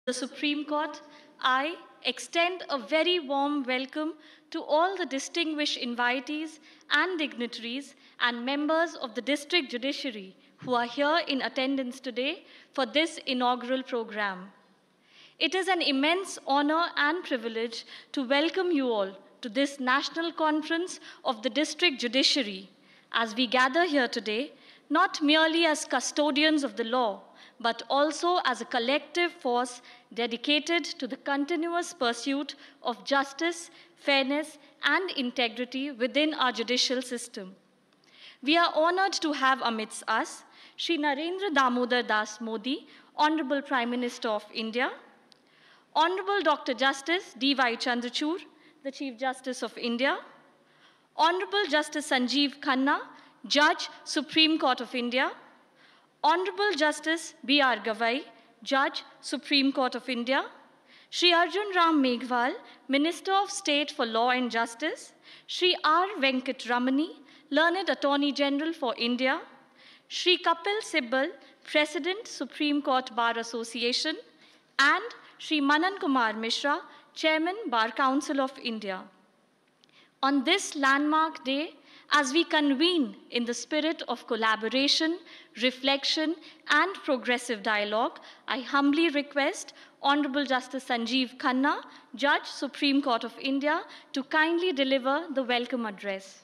the Supreme Court, I extend a very warm welcome to all the distinguished invitees and dignitaries and members of the District Judiciary who are here in attendance today for this inaugural program. It is an immense honor and privilege to welcome you all to this National Conference of the District Judiciary as we gather here today, not merely as custodians of the law, but also as a collective force dedicated to the continuous pursuit of justice, fairness, and integrity within our judicial system. We are honored to have amidst us Shri Narendra Damodar Das Modi, Honorable Prime Minister of India, Honorable Dr. Justice D.Y. Chandrachud, the Chief Justice of India, Honorable Justice Sanjeev Khanna, Judge, Supreme Court of India, Honorable Justice B.R. Gavai, Judge, Supreme Court of India, Shri Arjun Ram Meghwal, Minister of State for Law and Justice, Shri R. Venkat Ramani, Learned Attorney General for India, Shri Kapil Sibal, President, Supreme Court Bar Association, and Shri Manan Kumar Mishra, Chairman, Bar Council of India. On this landmark day, as we convene in the spirit of collaboration, reflection, and progressive dialogue, I humbly request Honorable Justice Sanjeev Khanna, Judge, Supreme Court of India, to kindly deliver the welcome address.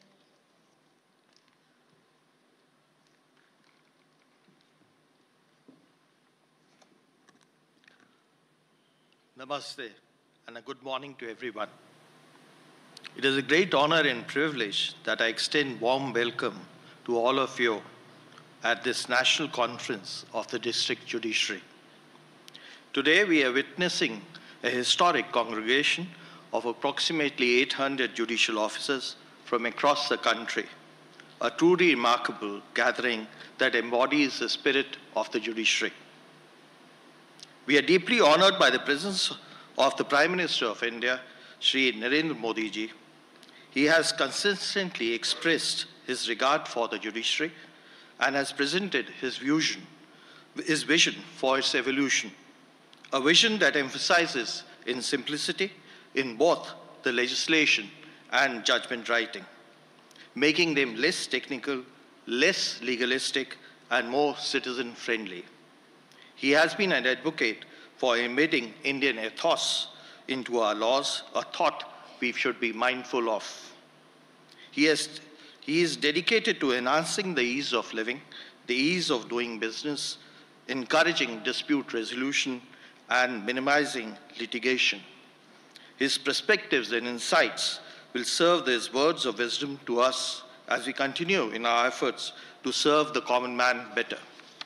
Namaste and a good morning to everyone. It is a great honor and privilege that I extend warm welcome to all of you at this National Conference of the District Judiciary. Today we are witnessing a historic congregation of approximately 800 judicial officers from across the country, a truly remarkable gathering that embodies the spirit of the judiciary. We are deeply honored by the presence of the Prime Minister of India, Shri Narendra Modi ji. He has consistently expressed his regard for the judiciary and has presented his vision for its evolution, a vision that emphasizes in simplicity in both the legislation and judgment writing, making them less technical, less legalistic, and more citizen-friendly. He has been an advocate for embedding Indian ethos into our laws, a thought we should be mindful of. He is dedicated to enhancing the ease of living, the ease of doing business, encouraging dispute resolution, and minimizing litigation. His perspectives and insights will serve as words of wisdom to us as we continue in our efforts to serve the common man better.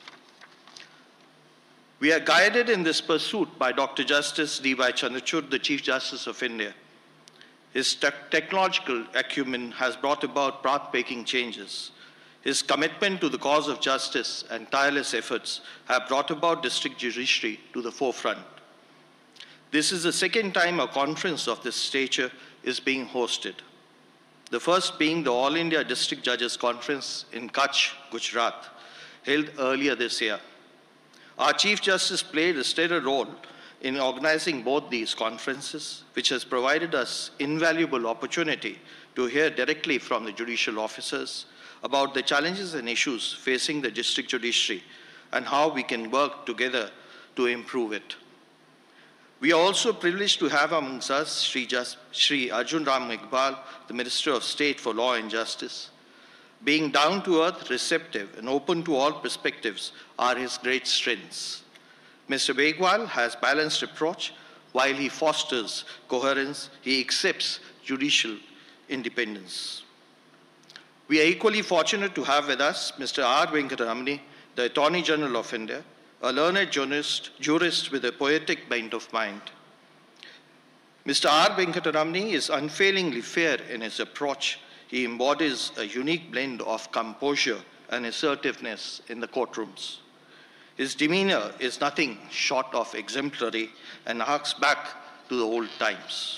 We are guided in this pursuit by Dr. Justice D.Y. Chandrachud, the Chief Justice of India. His technological acumen has brought about path-breaking changes. His commitment to the cause of justice and tireless efforts have brought about district judiciary to the forefront. This is the second time a conference of this stature is being hosted. The first being the All India District Judges Conference in Kutch, Gujarat, held earlier this year. Our Chief Justice played a stellar role in organizing both these conferences, which has provided us invaluable opportunity to hear directly from the judicial officers about the challenges and issues facing the district judiciary and how we can work together to improve it. We are also privileged to have amongst us Shri Arjun Ram Meghwal, the Minister of State for Law and Justice. Being down to earth, receptive, and open to all perspectives are his great strengths. Mr. Meghwal has balanced approach. While he fosters coherence, he accepts judicial independence. We are equally fortunate to have with us Mr. R. Venkat Ramani, the Attorney General of India, a learned jurist with a poetic bent of mind. Mr. R. Venkat Ramani is unfailingly fair in his approach. He embodies a unique blend of composure and assertiveness in the courtrooms. His demeanor is nothing short of exemplary and harks back to the old times.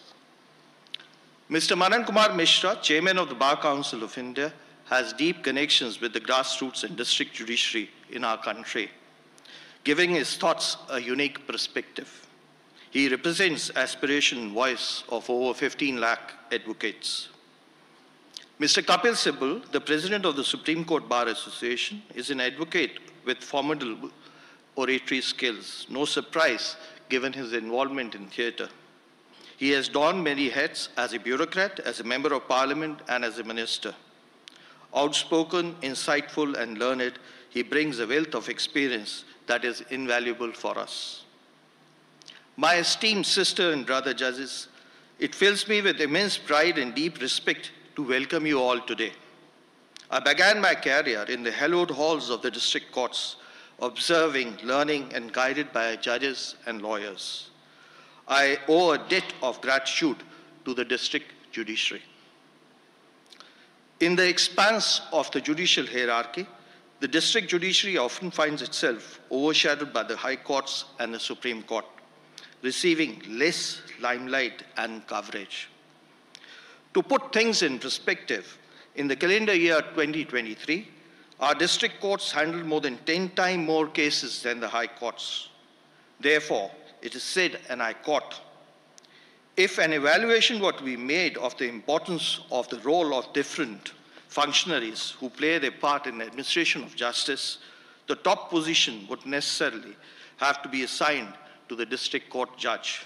Mr. Manan Kumar Mishra, Chairman of the Bar Council of India, has deep connections with the grassroots and district judiciary in our country. giving his thoughts a unique perspective. He represents aspiration and voice of over 15 lakh advocates. Mr. Kapil Sibal, the President of the Supreme Court Bar Association, is an advocate with formidable oratory skills. No surprise given his involvement in theatre. He has donned many hats as a bureaucrat, as a member of parliament, and as a minister. Outspoken, insightful, and learned, he brings a wealth of experience that is invaluable for us. My esteemed sister and brother judges, it fills me with immense pride and deep respect to welcome you all today. I began my career in the hallowed halls of the district courts, observing, learning, and guided by judges and lawyers. I owe a debt of gratitude to the district judiciary. In the expanse of the judicial hierarchy, the district judiciary often finds itself overshadowed by the high courts and the Supreme Court, receiving less limelight and coverage. To put things in perspective, in the calendar year 2023, our district courts handled more than 10 times more cases than the high courts. Therefore, it is said, and I quote, if an evaluation were to be made of the importance of the role of different functionaries who play their part in the administration of justice, the top position would necessarily have to be assigned to the district court judge.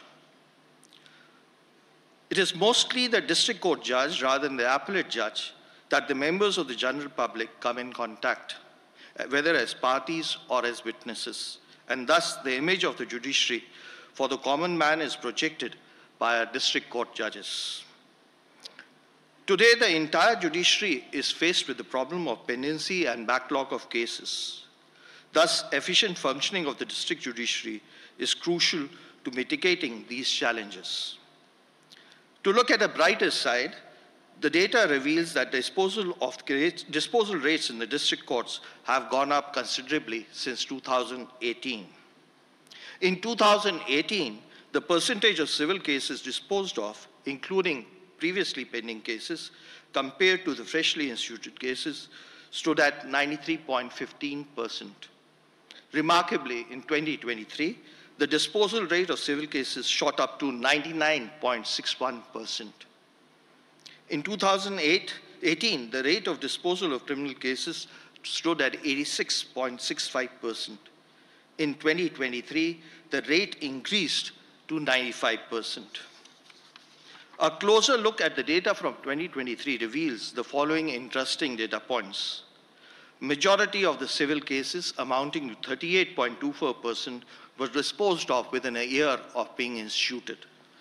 It is mostly the district court judge rather than the appellate judge that the members of the general public come in contact, whether as parties or as witnesses, and thus the image of the judiciary for the common man is projected by our district court judges. Today, the entire judiciary is faced with the problem of pendency and backlog of cases. Thus, efficient functioning of the district judiciary is crucial to mitigating these challenges. To look at a brighter side, the data reveals that disposal rates in the district courts have gone up considerably since 2018. In 2018, the percentage of civil cases disposed of, including previously pending cases, compared to the freshly instituted cases, stood at 93.15%. Remarkably, in 2023, the disposal rate of civil cases shot up to 99.61%. In 2018, the rate of disposal of criminal cases stood at 86.65%. In 2023, the rate increased to 95%. A closer look at the data from 2023 reveals the following interesting data points. Majority of the civil cases, amounting to 38.24%, were disposed of within a year of being instituted.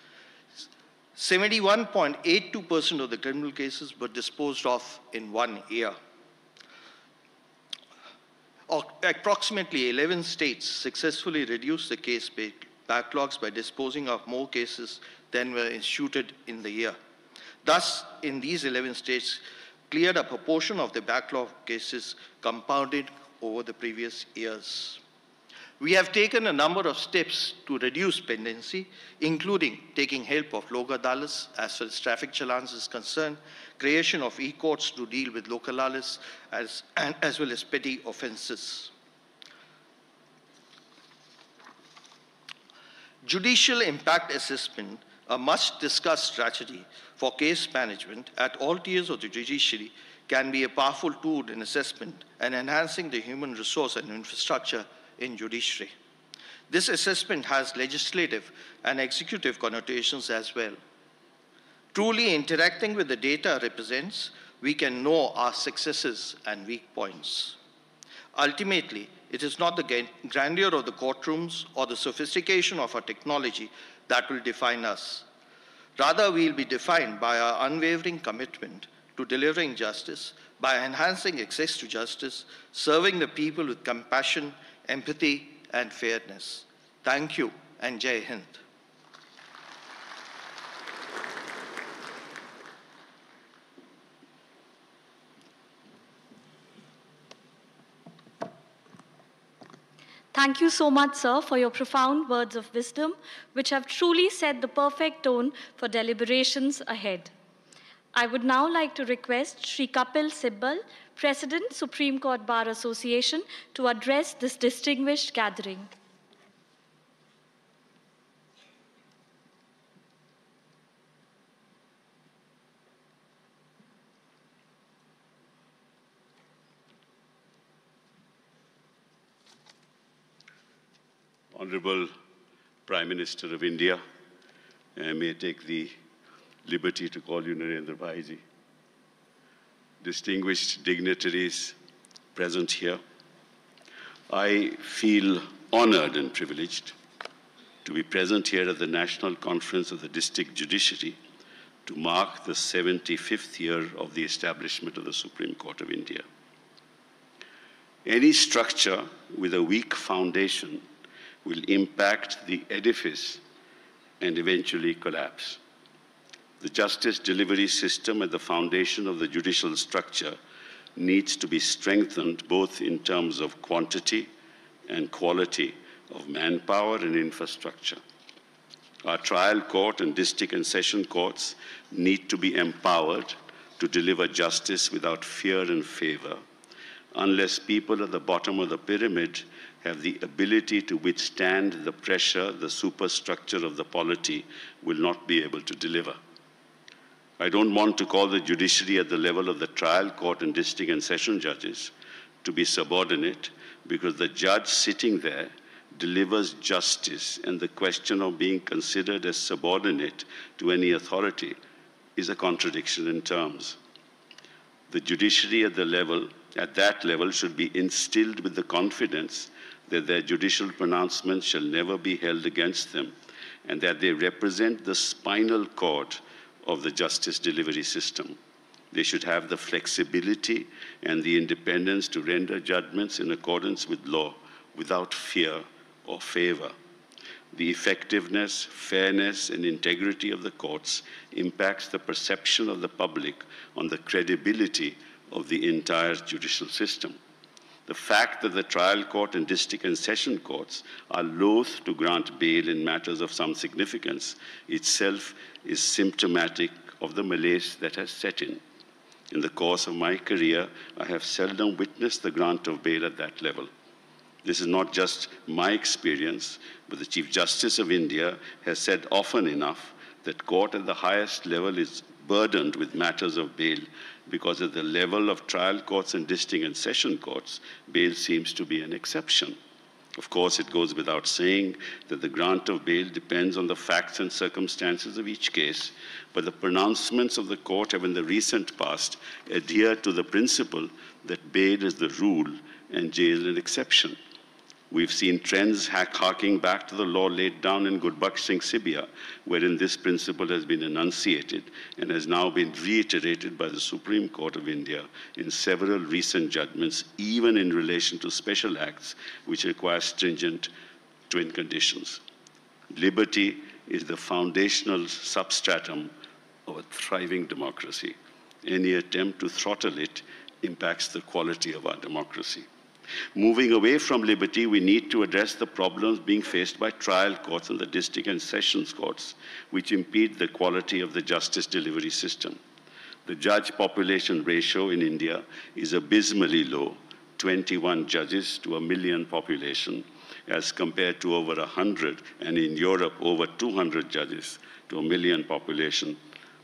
71.82% of the criminal cases were disposed of in 1 year. Approximately 11 states successfully reduced the case backlogs by disposing of more cases than were instituted in the year. Thus, in these 11 states, cleared a proportion of the backlog cases compounded over the previous years. We have taken a number of steps to reduce pendency, including taking help of Lok Adalats as far as traffic challans is concerned, creation of e-courts to deal with Lok Adalats as well as petty offenses. Judicial impact assessment, a much-discussed strategy for case management at all tiers of the judiciary, can be a powerful tool in assessment and enhancing the human resource and infrastructure in judiciary. This assessment has legislative and executive connotations as well. Truly interacting with the data represents, we can know our successes and weak points. Ultimately, it is not the grandeur of the courtrooms or the sophistication of our technology that will define us. Rather, we will be defined by our unwavering commitment to delivering justice, by enhancing access to justice, serving the people with compassion, empathy, and fairness. Thank you, and Jai Hind. Thank you so much, sir, for your profound words of wisdom, which have truly set the perfect tone for deliberations ahead. I would now like to request Shri Kapil Sibal, President, Supreme Court Bar Association, to address this distinguished gathering. Honorable Prime Minister of India, I may take the liberty to call you Narendra Bhaiji. Distinguished dignitaries present here, I feel honored and privileged to be present here at the National Conference of the District Judiciary to mark the 75th year of the establishment of the Supreme Court of India. Any structure with a weak foundation will impact the edifice and eventually collapse. The justice delivery system at the foundation of the judicial structure needs to be strengthened both in terms of quantity and quality of manpower and infrastructure. Our trial court and district and session courts need to be empowered to deliver justice without fear and favor, unless people at the bottom of the pyramid have the ability to withstand the pressure the superstructure of the polity will not be able to deliver. I don't want to call the judiciary at the level of the trial court and district and session judges to be subordinate, because the judge sitting there delivers justice, and the question of being considered as subordinate to any authority is a contradiction in terms. The judiciary at that level should be instilled with the confidence that their judicial pronouncements shall never be held against them, and that they represent the spinal cord of the justice delivery system. They should have the flexibility and the independence to render judgments in accordance with law without fear or favor. The effectiveness, fairness, and integrity of the courts impacts the perception of the public on the credibility of the entire judicial system. The fact that the trial court and district and session courts are loath to grant bail in matters of some significance itself is symptomatic of the malaise that has set in. In the course of my career, I have seldom witnessed the grant of bail at that level. This is not just my experience, but the Chief Justice of India has said often enough that court at the highest level is burdened with matters of bail, because at the level of trial courts and district and session courts, bail seems to be an exception. Of course, it goes without saying that the grant of bail depends on the facts and circumstances of each case, but the pronouncements of the court have in the recent past adhered to the principle that bail is the rule and jail an exception. We've seen trends harking back to the law laid down in Gurbaksh Singh Sibia, wherein this principle has been enunciated and has now been reiterated by the Supreme Court of India in several recent judgments, even in relation to special acts which require stringent twin conditions. Liberty is the foundational substratum of a thriving democracy. Any attempt to throttle it impacts the quality of our democracy. Moving away from liberty, we need to address the problems being faced by trial courts and the district and sessions courts, which impede the quality of the justice delivery system. The judge population ratio in India is abysmally low, 21 judges to a million population, as compared to over 100, and in Europe, over 200 judges to a million population.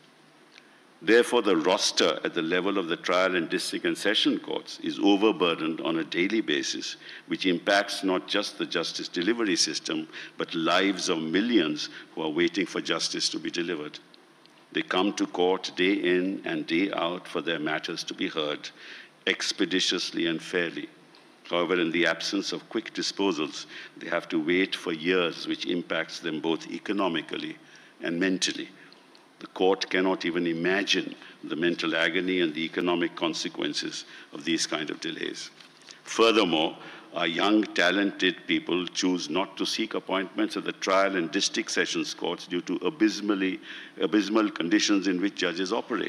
Therefore, the roster at the level of the trial and district and session courts is overburdened on a daily basis, which impacts not just the justice delivery system, but lives of millions who are waiting for justice to be delivered. They come to court day in and day out for their matters to be heard expeditiously and fairly. However, in the absence of quick disposals, they have to wait for years, which impacts them both economically and mentally. The court cannot even imagine the mental agony and the economic consequences of these kind of delays. Furthermore, our young, talented people choose not to seek appointments at the trial and district sessions courts due to abysmal conditions in which judges operate.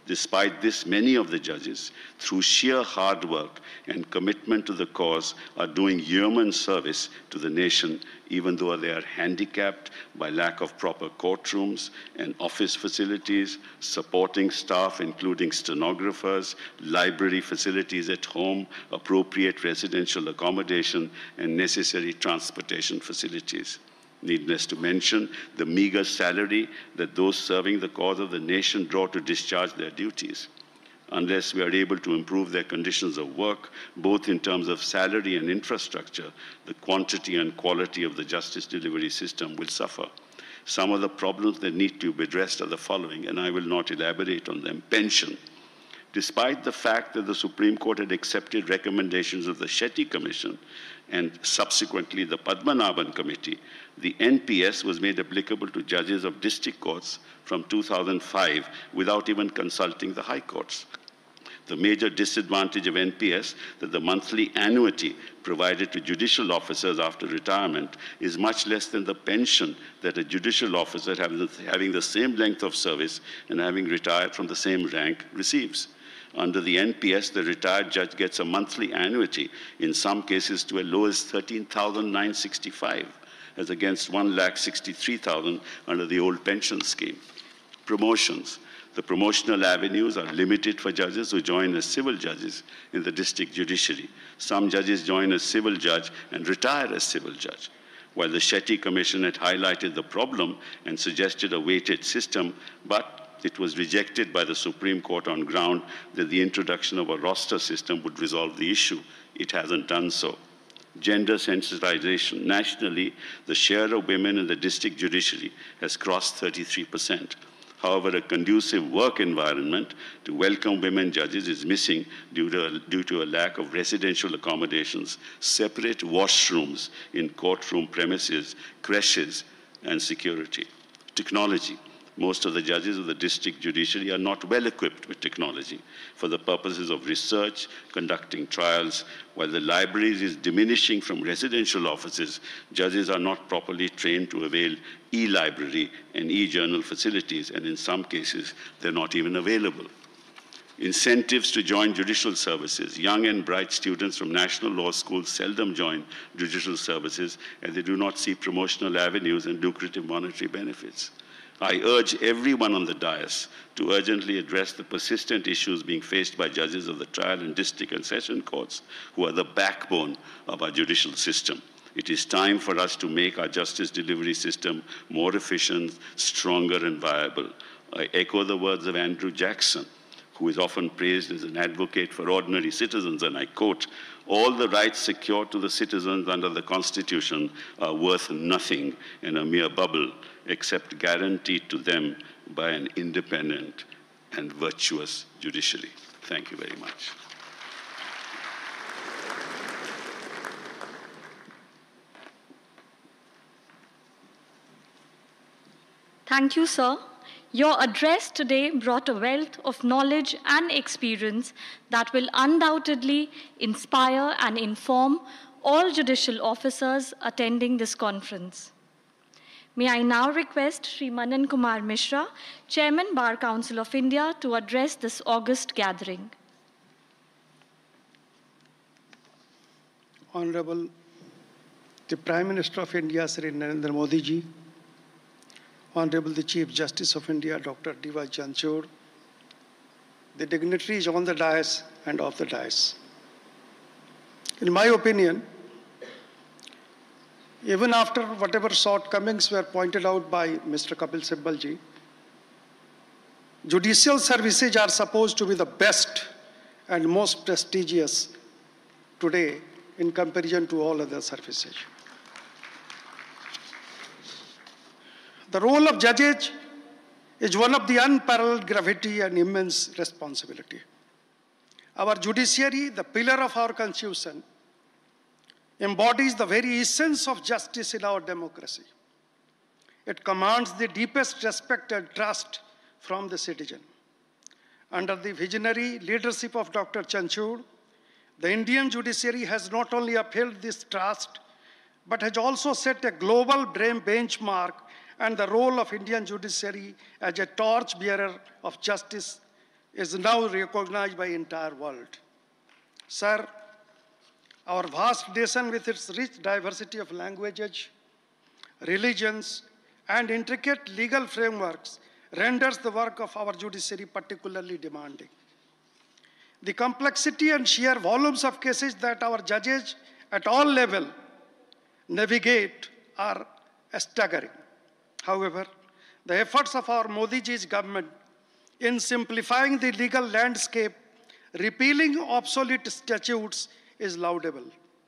Despite this, many of the judges, through sheer hard work and commitment to the cause, are doing yeoman service to the nation, even though they are handicapped by lack of proper courtrooms and office facilities, supporting staff, including stenographers, library facilities at home, appropriate residential accommodation, and necessary transportation facilities. Needless to mention the meager salary that those serving the cause of the nation draw to discharge their duties. Unless we are able to improve their conditions of work, both in terms of salary and infrastructure, the quantity and quality of the justice delivery system will suffer. Some of the problems that need to be addressed are the following, and I will not elaborate on them. Pension. Despite the fact that the Supreme Court had accepted recommendations of the Shetty Commission and subsequently the Padmanabhan Committee, the NPS was made applicable to judges of district courts from 2005 without even consulting the high courts. The major disadvantage of NPS that the monthly annuity provided to judicial officers after retirement is much less than the pension that a judicial officer having the same length of service and having retired from the same rank receives. Under the NPS, the retired judge gets a monthly annuity, in some cases to as low as 13,965, as against 1,63,000 under the old pension scheme. Promotions. The promotional avenues are limited for judges who join as civil judges in the district judiciary. Some judges join as civil judge and retire as civil judge. While the Shetty Commission had highlighted the problem and suggested a weighted system, but it was rejected by the Supreme Court on ground that the introduction of a roster system would resolve the issue. It hasn't done so. Gender sensitization. Nationally, the share of women in the district judiciary has crossed 33%. However, a conducive work environment to welcome women judges is missing due to a lack of residential accommodations, separate washrooms in courtroom premises, creches, and security. Technology. Most of the judges of the district judiciary are not well equipped with technology for the purposes of research, conducting trials. While the libraries is diminishing from residential offices, judges are not properly trained to avail e-library and e-journal facilities, and in some cases, they're not even available. Incentives to join judicial services. Young and bright students from national law schools seldom join judicial services, and they do not see promotional avenues and lucrative monetary benefits. I urge everyone on the dais to urgently address the persistent issues being faced by judges of the trial and district and session courts, who are the backbone of our judicial system. It is time for us to make our justice delivery system more efficient, stronger, and viable. I echo the words of Andrew Jackson, who is often praised as an advocate for ordinary citizens, and I quote, "All the rights secured to the citizens under the Constitution are worth nothing in a mere bubble, except guaranteed to them by an independent and virtuous judiciary." Thank you very much. Thank you, sir. Your address today brought a wealth of knowledge and experience that will undoubtedly inspire and inform all judicial officers attending this conference. May I now request Sri Manan Kumar Mishra, Chairman, Bar Council of India, to address this august gathering. Honorable the Prime Minister of India, Sri Narendra Modi ji, Honorable the Chief Justice of India, Dr. D.Y. Chandrachud, the dignitaries on the dais and off the dais. In my opinion, even after whatever shortcomings were pointed out by Mr. Kapil Sibal ji, judicial services are supposed to be the best and most prestigious today in comparison to all other services. The role of judges is one of the unparalleled gravity and immense responsibility. Our judiciary, the pillar of our constitution, embodies the very essence of justice in our democracy. It commands the deepest respect and trust from the citizen. Under the visionary leadership of Dr. Chandrachud, the Indian judiciary has not only upheld this trust, but has also set a global benchmark and the role of Indian judiciary as a torchbearer of justice is now recognized by the entire world. Sir, our vast nation with its rich diversity of languages, religions, and intricate legal frameworks renders the work of our judiciary particularly demanding. The complexity and sheer volumes of cases that our judges at all levels navigate are staggering. However, the efforts of our Modi ji's government in simplifying the legal landscape, repealing obsolete statutes, is laudable.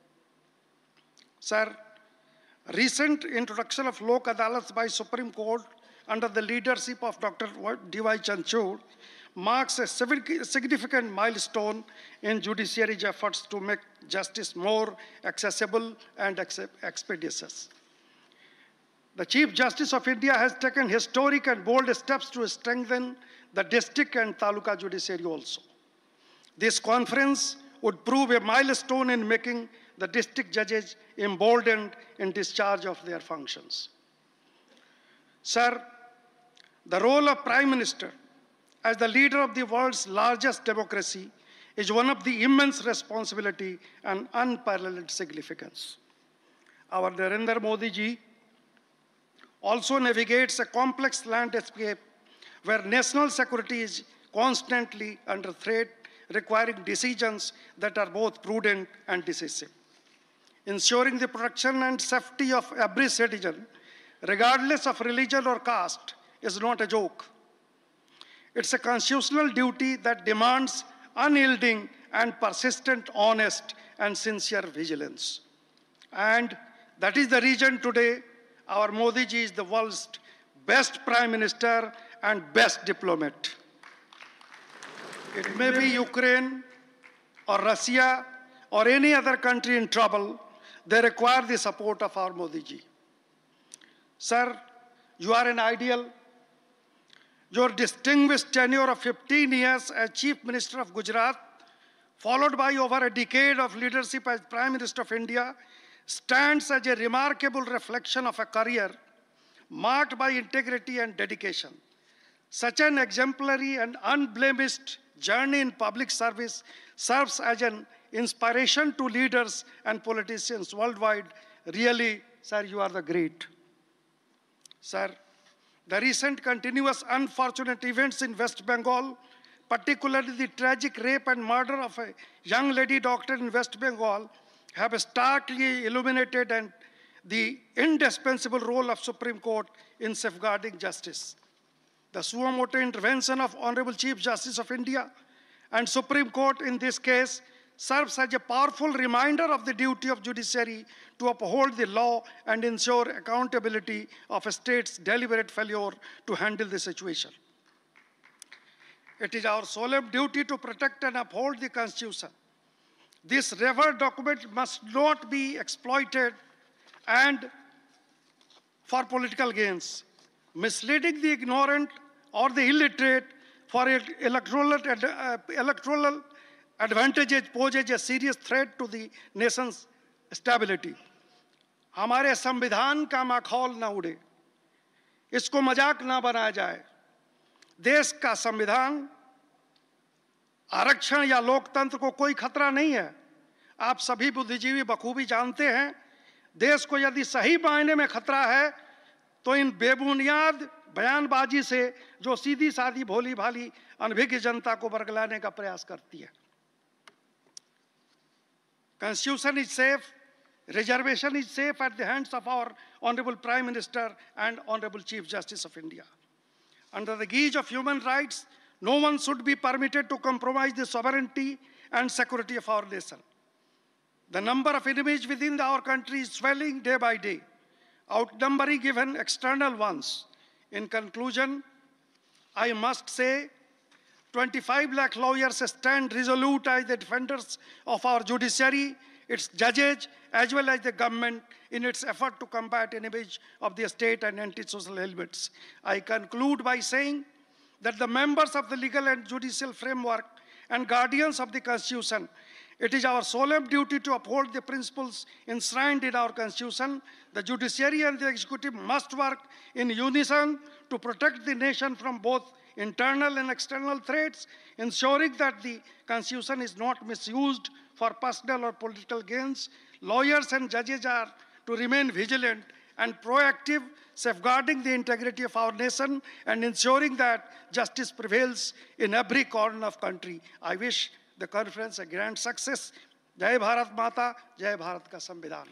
Sir, recent introduction of Lok Adalats by Supreme Court under the leadership of Dr. D.Y. Chandrachud marks a significant milestone in judiciary's efforts to make justice more accessible and expeditious. The Chief Justice of India has taken historic and bold steps to strengthen the district and taluka judiciary also. This conference would prove a milestone in making the district judges emboldened in discharge of their functions. Sir, the role of Prime Minister as the leader of the world's largest democracy is one of the immense responsibility and unparalleled significance. Our Narendra Modi ji also navigates a complex landscape where national security is constantly under threat, requiring decisions that are both prudent and decisive. Ensuring the protection and safety of every citizen, regardless of religion or caste, is not a joke. It's a constitutional duty that demands unyielding and persistent, honest and sincere vigilance. And that is the reason today our Modi ji is the world's best Prime Minister and best diplomat. It may be Ukraine or Russia or any other country in trouble, they require the support of our Modi ji. Sir, you are an ideal. Your distinguished tenure of 15 years as Chief Minister of Gujarat, followed by over a decade of leadership as Prime Minister of India, stands as a remarkable reflection of a career marked by integrity and dedication. Such an exemplary and unblemished journey in public service serves as an inspiration to leaders and politicians worldwide. Really, sir, you are the great. Sir, the recent continuous unfortunate events in West Bengal, particularly the tragic rape and murder of a young lady doctor in West Bengal, have starkly illuminated the indispensable role of Supreme Court in safeguarding justice. The suo motu intervention of Honorable Chief Justice of India and Supreme Court in this case serves as a powerful reminder of the duty of judiciary to uphold the law and ensure accountability of a state's deliberate failure to handle the situation. It is our solemn duty to protect and uphold the Constitution. This revered document must not be exploited and for political gains, misleading the ignorant or the illiterate for electoral advantages poses a serious threat to the nation's stability. हमारे संविधान का माखौल ना उड़े, इसको मजाक ना बनाया जाए। देश का संविधान आरक्षण या लोकतंत्र को कोई खतरा नहीं है। आप सभी बुद्धिजीवी बखूबी जानते हैं, देश को यदि सही मायने में खतरा है तो इन बेबुनियाद बयानबाजी से जो सीधी सादी भोली भाली अनभिज्ञ जनता को बरगलाने का प्रयास करती है। Constitution is safe, reservation is safe at the hands of our Honorable Prime Minister and Honorable Chief Justice of India. Under the guise of human rights, no one should be permitted to compromise the sovereignty and security of our nation. The number of enemies within our country is swelling day by day, outnumbering even external ones. In conclusion, I must say 25 lakh lawyers stand resolute as the defenders of our judiciary, its judges, as well as the government in its effort to combat enemies of the state and anti-social elements. I conclude by saying that the members of the legal and judicial framework and guardians of the Constitution, it is our solemn duty to uphold the principles enshrined in our Constitution. The judiciary and the executive must work in unison to protect the nation from both internal and external threats, ensuring that the Constitution is not misused for personal or political gains. Lawyers and judges are to remain vigilant and proactive, safeguarding the integrity of our nation and ensuring that justice prevails in every corner of country. I wish the conference a grand success. Jai Bharat Mata, Jai Bharat ka Samvidhan.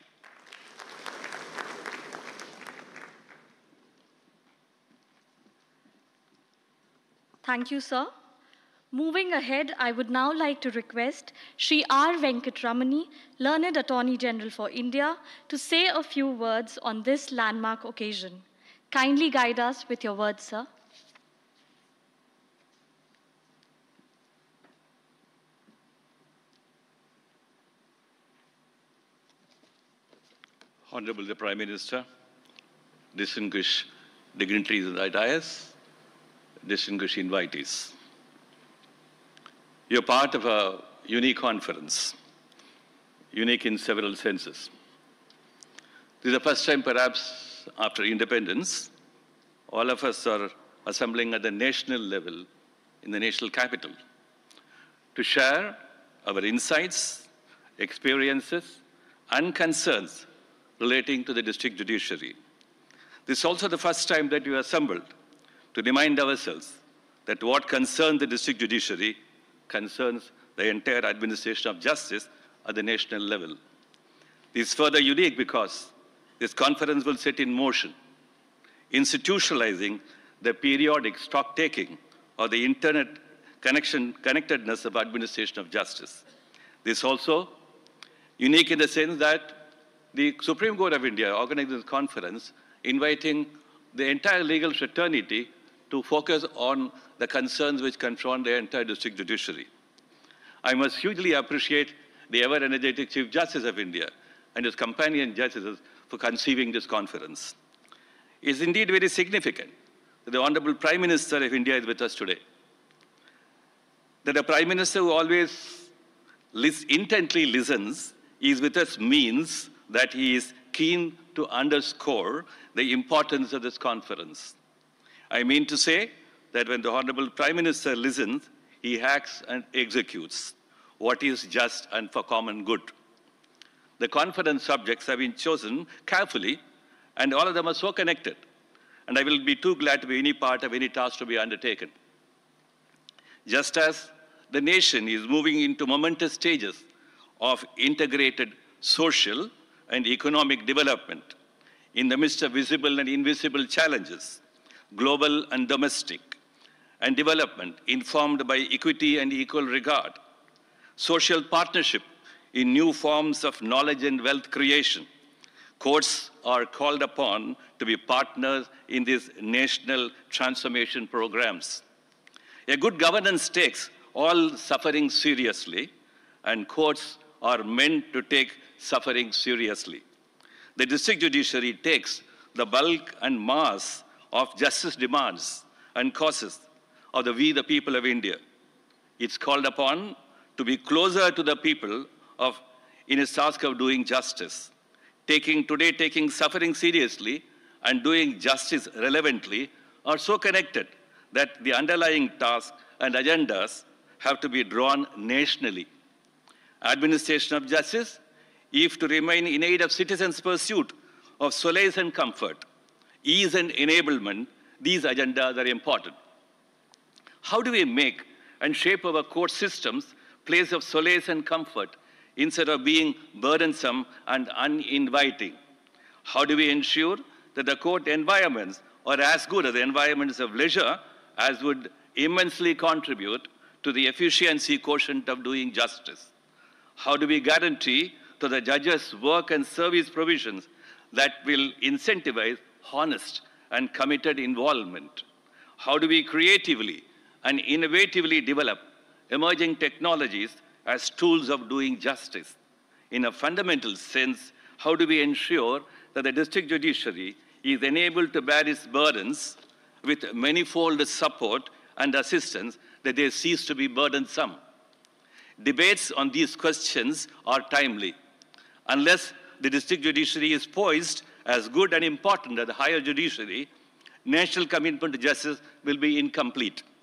Thank you, sir. Moving ahead, I would now like to request Shri R. Venkatramani, Learned Attorney General for India, to say a few words on this landmark occasion. Kindly guide us with your words, sir. Honorable the Prime Minister, distinguished dignitaries of the dais, distinguished invitees. You're part of a unique conference, unique in several senses. This is the first time, perhaps, after independence, all of us are assembling at the national level in the national capital to share our insights, experiences, and concerns relating to the district judiciary. This is also the first time that we assembled to remind ourselves that what concerns the district judiciary concerns the entire administration of justice at the national level. This is further unique because this conference will set in motion, institutionalizing the periodic stock-taking or the internet connectedness of administration of justice. This is also unique in the sense that the Supreme Court of India organized this conference, inviting the entire legal fraternity to focus on the concerns which confront the entire district judiciary. I must hugely appreciate the ever-energetic Chief Justice of India and his companion justices for conceiving this conference. It is indeed very significant that the Honorable Prime Minister of India is with us today. That a Prime Minister who always intently listens is with us means that he is keen to underscore the importance of this conference. I mean to say that when the Honorable Prime Minister listens, he acts and executes what is just and for common good. The conference subjects have been chosen carefully, and all of them are so connected. And I will be too glad to be any part of any task to be undertaken. Just as the nation is moving into momentous stages of integrated social and economic development in the midst of visible and invisible challenges, global and domestic, and development informed by equity and equal regard, social partnership in new forms of knowledge and wealth creation. Courts are called upon to be partners in these national transformation programs. A good governance takes all suffering seriously, and courts are meant to take suffering seriously. The district judiciary takes the bulk and mass of justice demands and causes of we, the people of India. It's called upon to be closer to the people in its task of doing justice. Taking suffering seriously and doing justice relevantly are so connected that the underlying tasks and agendas have to be drawn nationally. Administration of justice, if to remain in aid of citizens' pursuit of solace and comfort, ease and enablement, these agendas are important. How do we make and shape our court systems place of solace and comfort instead of being burdensome and uninviting? How do we ensure that the court environments are as good as the environments of leisure as would immensely contribute to the efficiency quotient of doing justice? How do we guarantee to the judges' work and service provisions that will incentivize honest and committed involvement? How do we creatively and innovatively develop emerging technologies as tools of doing justice? In a fundamental sense, how do we ensure that the district judiciary is enabled to bear its burdens with manifold support and assistance that they cease to be burdensome? Debates on these questions are timely. Unless the district judiciary is poised as good and important as the higher judiciary, national commitment to justice will be incomplete.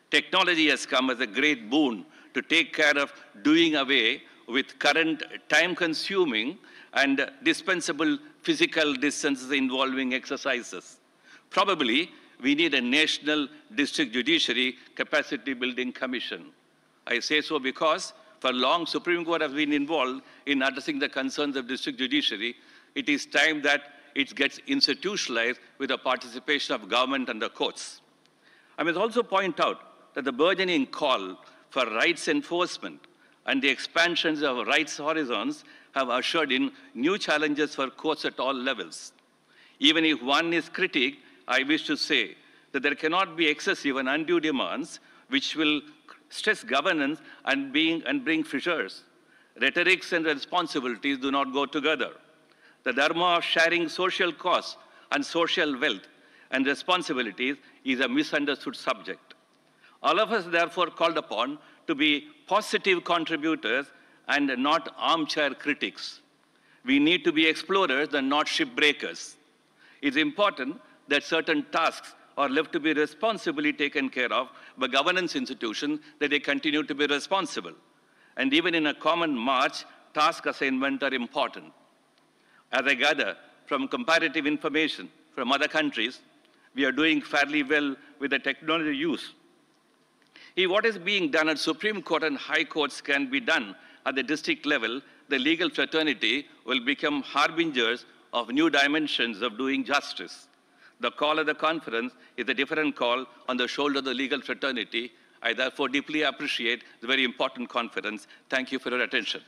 Technology has come as a great boon to take care of doing away with current time-consuming and dispensable physical distances involving exercises. Probably, we need a national district judiciary capacity building commission. I say so because for long, Supreme Court has been involved in addressing the concerns of district judiciary. It is time that it gets institutionalized with the participation of government and the courts. I must also point out that the burgeoning call for rights enforcement and the expansions of rights horizons have ushered in new challenges for courts at all levels. Even if one is critic, I wish to say that there cannot be excessive and undue demands which will stress governance and bring fissures. Rhetorics and responsibilities do not go together. The dharma of sharing social costs and social wealth and responsibilities is a misunderstood subject. All of us therefore called upon to be positive contributors and not armchair critics. We need to be explorers and not shipbreakers. It's important that certain tasks are left to be responsibly taken care of by governance institutions, that they continue to be responsible. And even in a common march, task assignment are important. As I gather from comparative information from other countries, we are doing fairly well with the technology use. If what is being done at Supreme Court and High Courts can be done at the district level, the legal fraternity will become harbingers of new dimensions of doing justice. The call of the conference is a different call on the shoulder of the legal fraternity. I therefore deeply appreciate the very important conference. Thank you for your attention.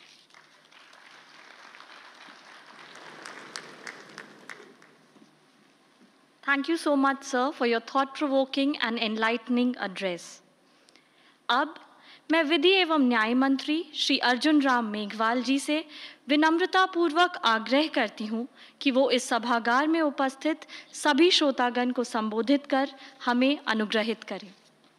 Thank you so much, sir, for your thought-provoking and enlightening address. अब मैं विधि एवं न्याय मंत्री श्री अर्जुन राम मेघवाल जी से विनम्रतापूर्वक आग्रह करती हूं कि वो इस सभागार में उपस्थित सभी श्रोतागण को संबोधित कर हमें अनुग्रहित करें।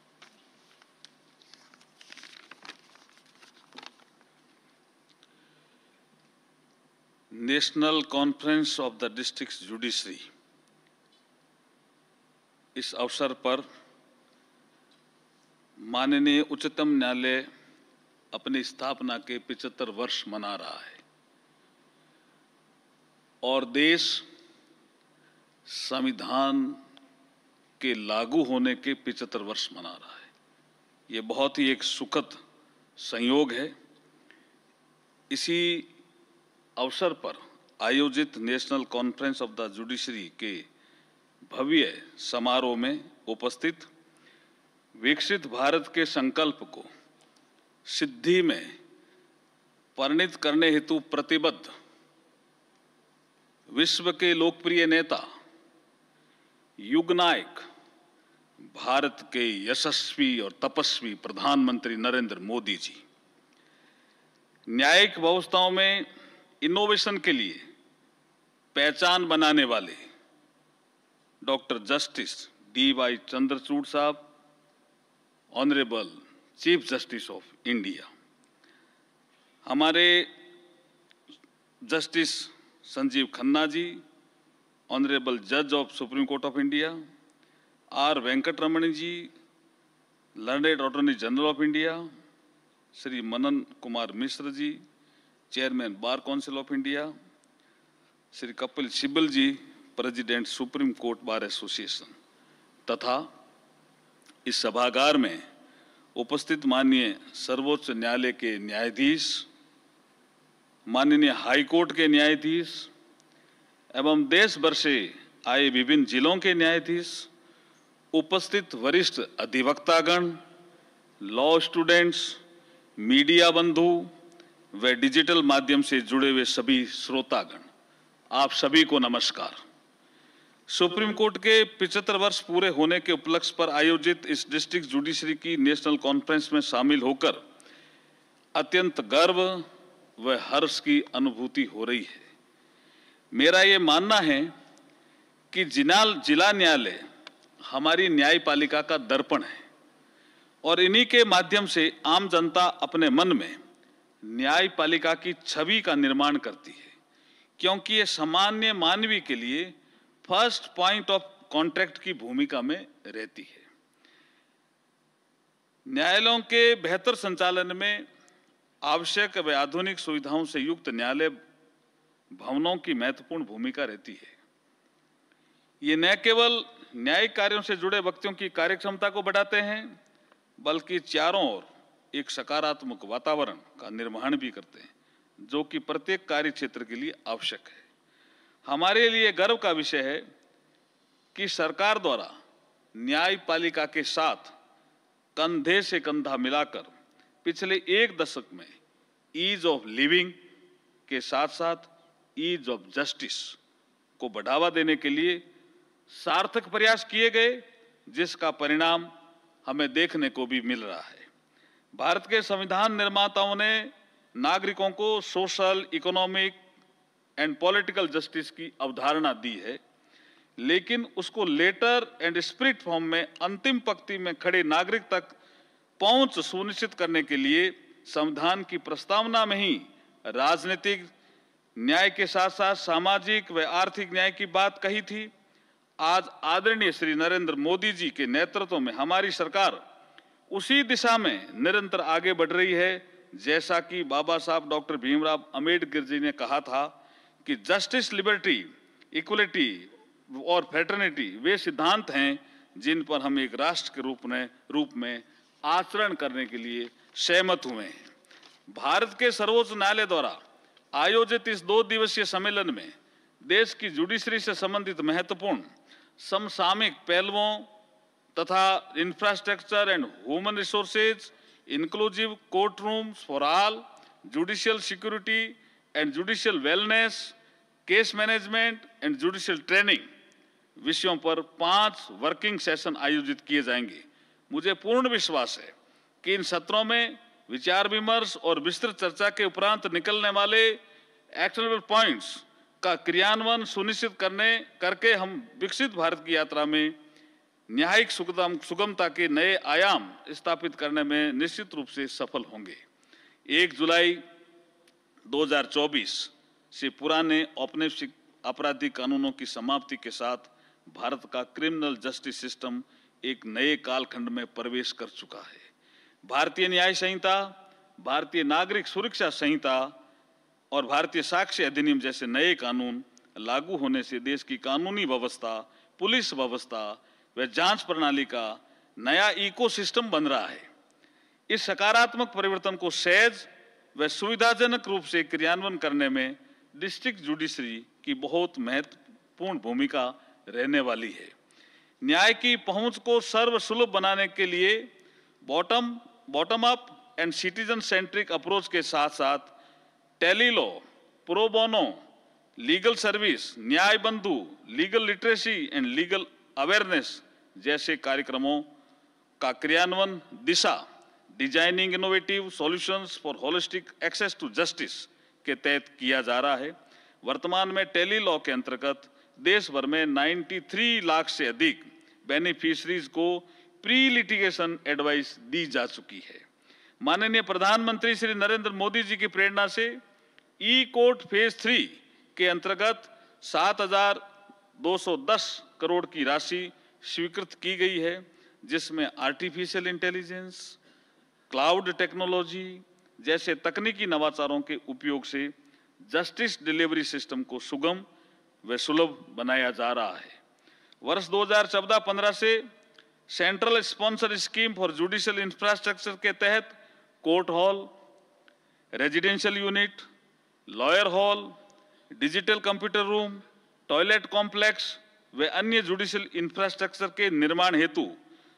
National conference of the district judiciary, इस अवसर पर माननीय उच्चतम न्यायालय अपनी स्थापना के 75 वर्ष मना रहा है और देश संविधान के लागू होने के 75 वर्ष मना रहा है। ये बहुत ही एक सुखद संयोग है। इसी अवसर पर आयोजित national conference of the judiciary के भव्य समारोह में उपस्थित विकसित भारत के संकल्प को सिद्धि में परिणत करने हेतु प्रतिबद्ध विश्व के लोकप्रिय नेता, युगनायक, भारत के यशस्वी और तपस्वी प्रधानमंत्री नरेंद्र मोदी जी, न्यायिक व्यवस्थाओं में इनोवेशन के लिए पहचान बनाने वाले डॉक्टर जस्टिस D.Y. चंद्रचूड़ साहब, honourable chief justice of India, हमारे जस्टिस संजीव खन्ना जी, ऑनरेबल जज of supreme court of India, R. Venkataramani ji, learned attorney general of India, Shri Manan Kumar Mishra ji, chairman bar council of India, Shri Kapil Sibal ji, president supreme court bar association, तथा इस सभागार में उपस्थित माननीय सर्वोच्च न्यायालय के न्यायाधीश, माननीय हाई कोर्ट के न्यायाधीश एवं देश भर से आए विभिन्न जिलों के न्यायाधीश, उपस्थित वरिष्ठ अधिवक्तागण, लॉ स्टूडेंट्स, मीडिया बंधु व डिजिटल माध्यम से जुड़े हुए सभी श्रोतागण, आप सभी को नमस्कार। सुप्रीम कोर्ट के 75 वर्ष पूरे होने के उपलक्ष्य पर आयोजित इस डिस्ट्रिक्ट जुडिशरी की नेशनल कॉन्फ्रेंस में शामिल होकर अत्यंत गर्व व हर्ष की अनुभूति हो रही है। मेरा ये मानना है कि जिला न्यायालय हमारी न्यायपालिका का दर्पण है और इन्हीं के माध्यम से आम जनता अपने मन में न्यायपालिका की छवि का निर्माण करती है, क्योंकि ये सामान्य मानवीय के लिए फर्स्ट पॉइंट ऑफ कॉन्टैक्ट की भूमिका में रहती है। न्यायालयों के बेहतर संचालन में आवश्यक व आधुनिक सुविधाओं से युक्त न्यायालय भवनों की महत्वपूर्ण भूमिका रहती है। ये न केवल न्यायिक कार्यों से जुड़े व्यक्तियों की कार्यक्षमता को बढ़ाते हैं, बल्कि चारों ओर एक सकारात्मक वातावरण का निर्माण भी करते हैं, जो कि प्रत्येक कार्य क्षेत्र के लिए आवश्यक है। हमारे लिए गर्व का विषय है कि सरकार द्वारा न्यायपालिका के साथ कंधे से कंधा मिलाकर पिछले एक दशक में ईज ऑफ लिविंग के साथ साथ ईज ऑफ जस्टिस को बढ़ावा देने के लिए सार्थक प्रयास किए गए, जिसका परिणाम हमें देखने को भी मिल रहा है। भारत के संविधान निर्माताओं ने नागरिकों को social, economic and political justice की अवधारणा दी है, लेकिन उसको लेटर एंड स्पिरिट फॉर्म में अंतिम पंक्ति में खड़े नागरिक तक पहुंच सुनिश्चित करने के लिए संविधान की प्रस्तावना में ही राजनीतिक न्याय के साथ साथ सामाजिक व आर्थिक न्याय की बात कही थी। आज आदरणीय श्री नरेंद्र मोदी जी के नेतृत्व में हमारी सरकार उसी दिशा में निरंतर आगे बढ़ रही है। जैसा कि बाबा साहब डॉक्टर भीमराव अंबेडकर जी ने कहा था कि जस्टिस, लिबर्टी, इक्वलिटी और फ्रेटर्निटी वे सिद्धांत हैं जिन पर हम एक राष्ट्र के रूप में आचरण करने के लिए सहमत हुए हैं। भारत के सर्वोच्च न्यायालय द्वारा आयोजित इस 2 दिवसीय सम्मेलन में देश की जुडिशरी से संबंधित महत्वपूर्ण समसामयिक पहलुओं तथा infrastructure and human resources, inclusive court rooms for all, judicial security and judicial wellness, case management and judicial training विषयों पर 5 वर्किंग सेशन आयोजित किए जाएंगे। मुझे पूर्ण विश्वास है कि इन सत्रों में विचार विमर्श और विस्तृत चर्चा के उपरांत निकलने वाले एक्शनेबल पॉइंट्स का क्रियान्वयन सुनिश्चित करके हम विकसित भारत की यात्रा में न्यायिक सुगमता के नए आयाम स्थापित करने में निश्चित रूप से सफल होंगे। 1 जुलाई 2024 से पुराने औपनिवेशिक आपराधिक कानूनों की समाप्ति के साथ भारत का क्रिमिनल जस्टिस सिस्टम एक नए कालखंड में प्रवेश कर चुका है। भारतीय न्याय संहिता, भारतीय नागरिक सुरक्षा संहिता और भारतीय साक्ष्य अधिनियम जैसे नए कानून लागू होने से देश की कानूनी व्यवस्था, पुलिस व्यवस्था व जांच प्रणाली का नया इकोसिस्टम बन रहा है। इस सकारात्मक परिवर्तन को सहज व सुविधाजनक रूप से क्रियान्वयन करने में डिस्ट्रिक्ट जुडिशरी की बहुत महत्वपूर्ण भूमिका रहने वाली है। न्याय की पहुंच को सर्वसुलभ बनाने के लिए bottom up and citizen centric approach के साथ साथ tele law, pro bono, legal service, Nyaya Bandhu, legal literacy and legal awareness जैसे कार्यक्रमों का क्रियान्वयन Disha designing innovative solutions for holistic access to justice के तहत किया जा रहा है। वर्तमान में टेलीलॉ के अंतर्गत देश भर में 93 लाख से अधिक बेनिफिशरीज को प्री लिटिगेशन एडवाइस दी जा चुकी है। माननीय प्रधानमंत्री श्री नरेंद्र मोदी जी की प्रेरणा से ई कोर्ट फेज 3 के अंतर्गत 7,210 करोड़ की राशि स्वीकृत की गई है, जिसमें आर्टिफिशियल इंटेलिजेंस, क्लाउड टेक्नोलॉजी जैसे तकनीकी नवाचारों के उपयोग से जस्टिस डिलीवरी सिस्टम को सुगम व सुलभ बनाया जा रहा है। वर्ष 2014-15 से central sponsor scheme for judicial infrastructure के तहत court hall, residential unit, lawyer hall, digital computer room, toilet complex व अन्य जुडिशियल इंफ्रास्ट्रक्चर के निर्माण हेतु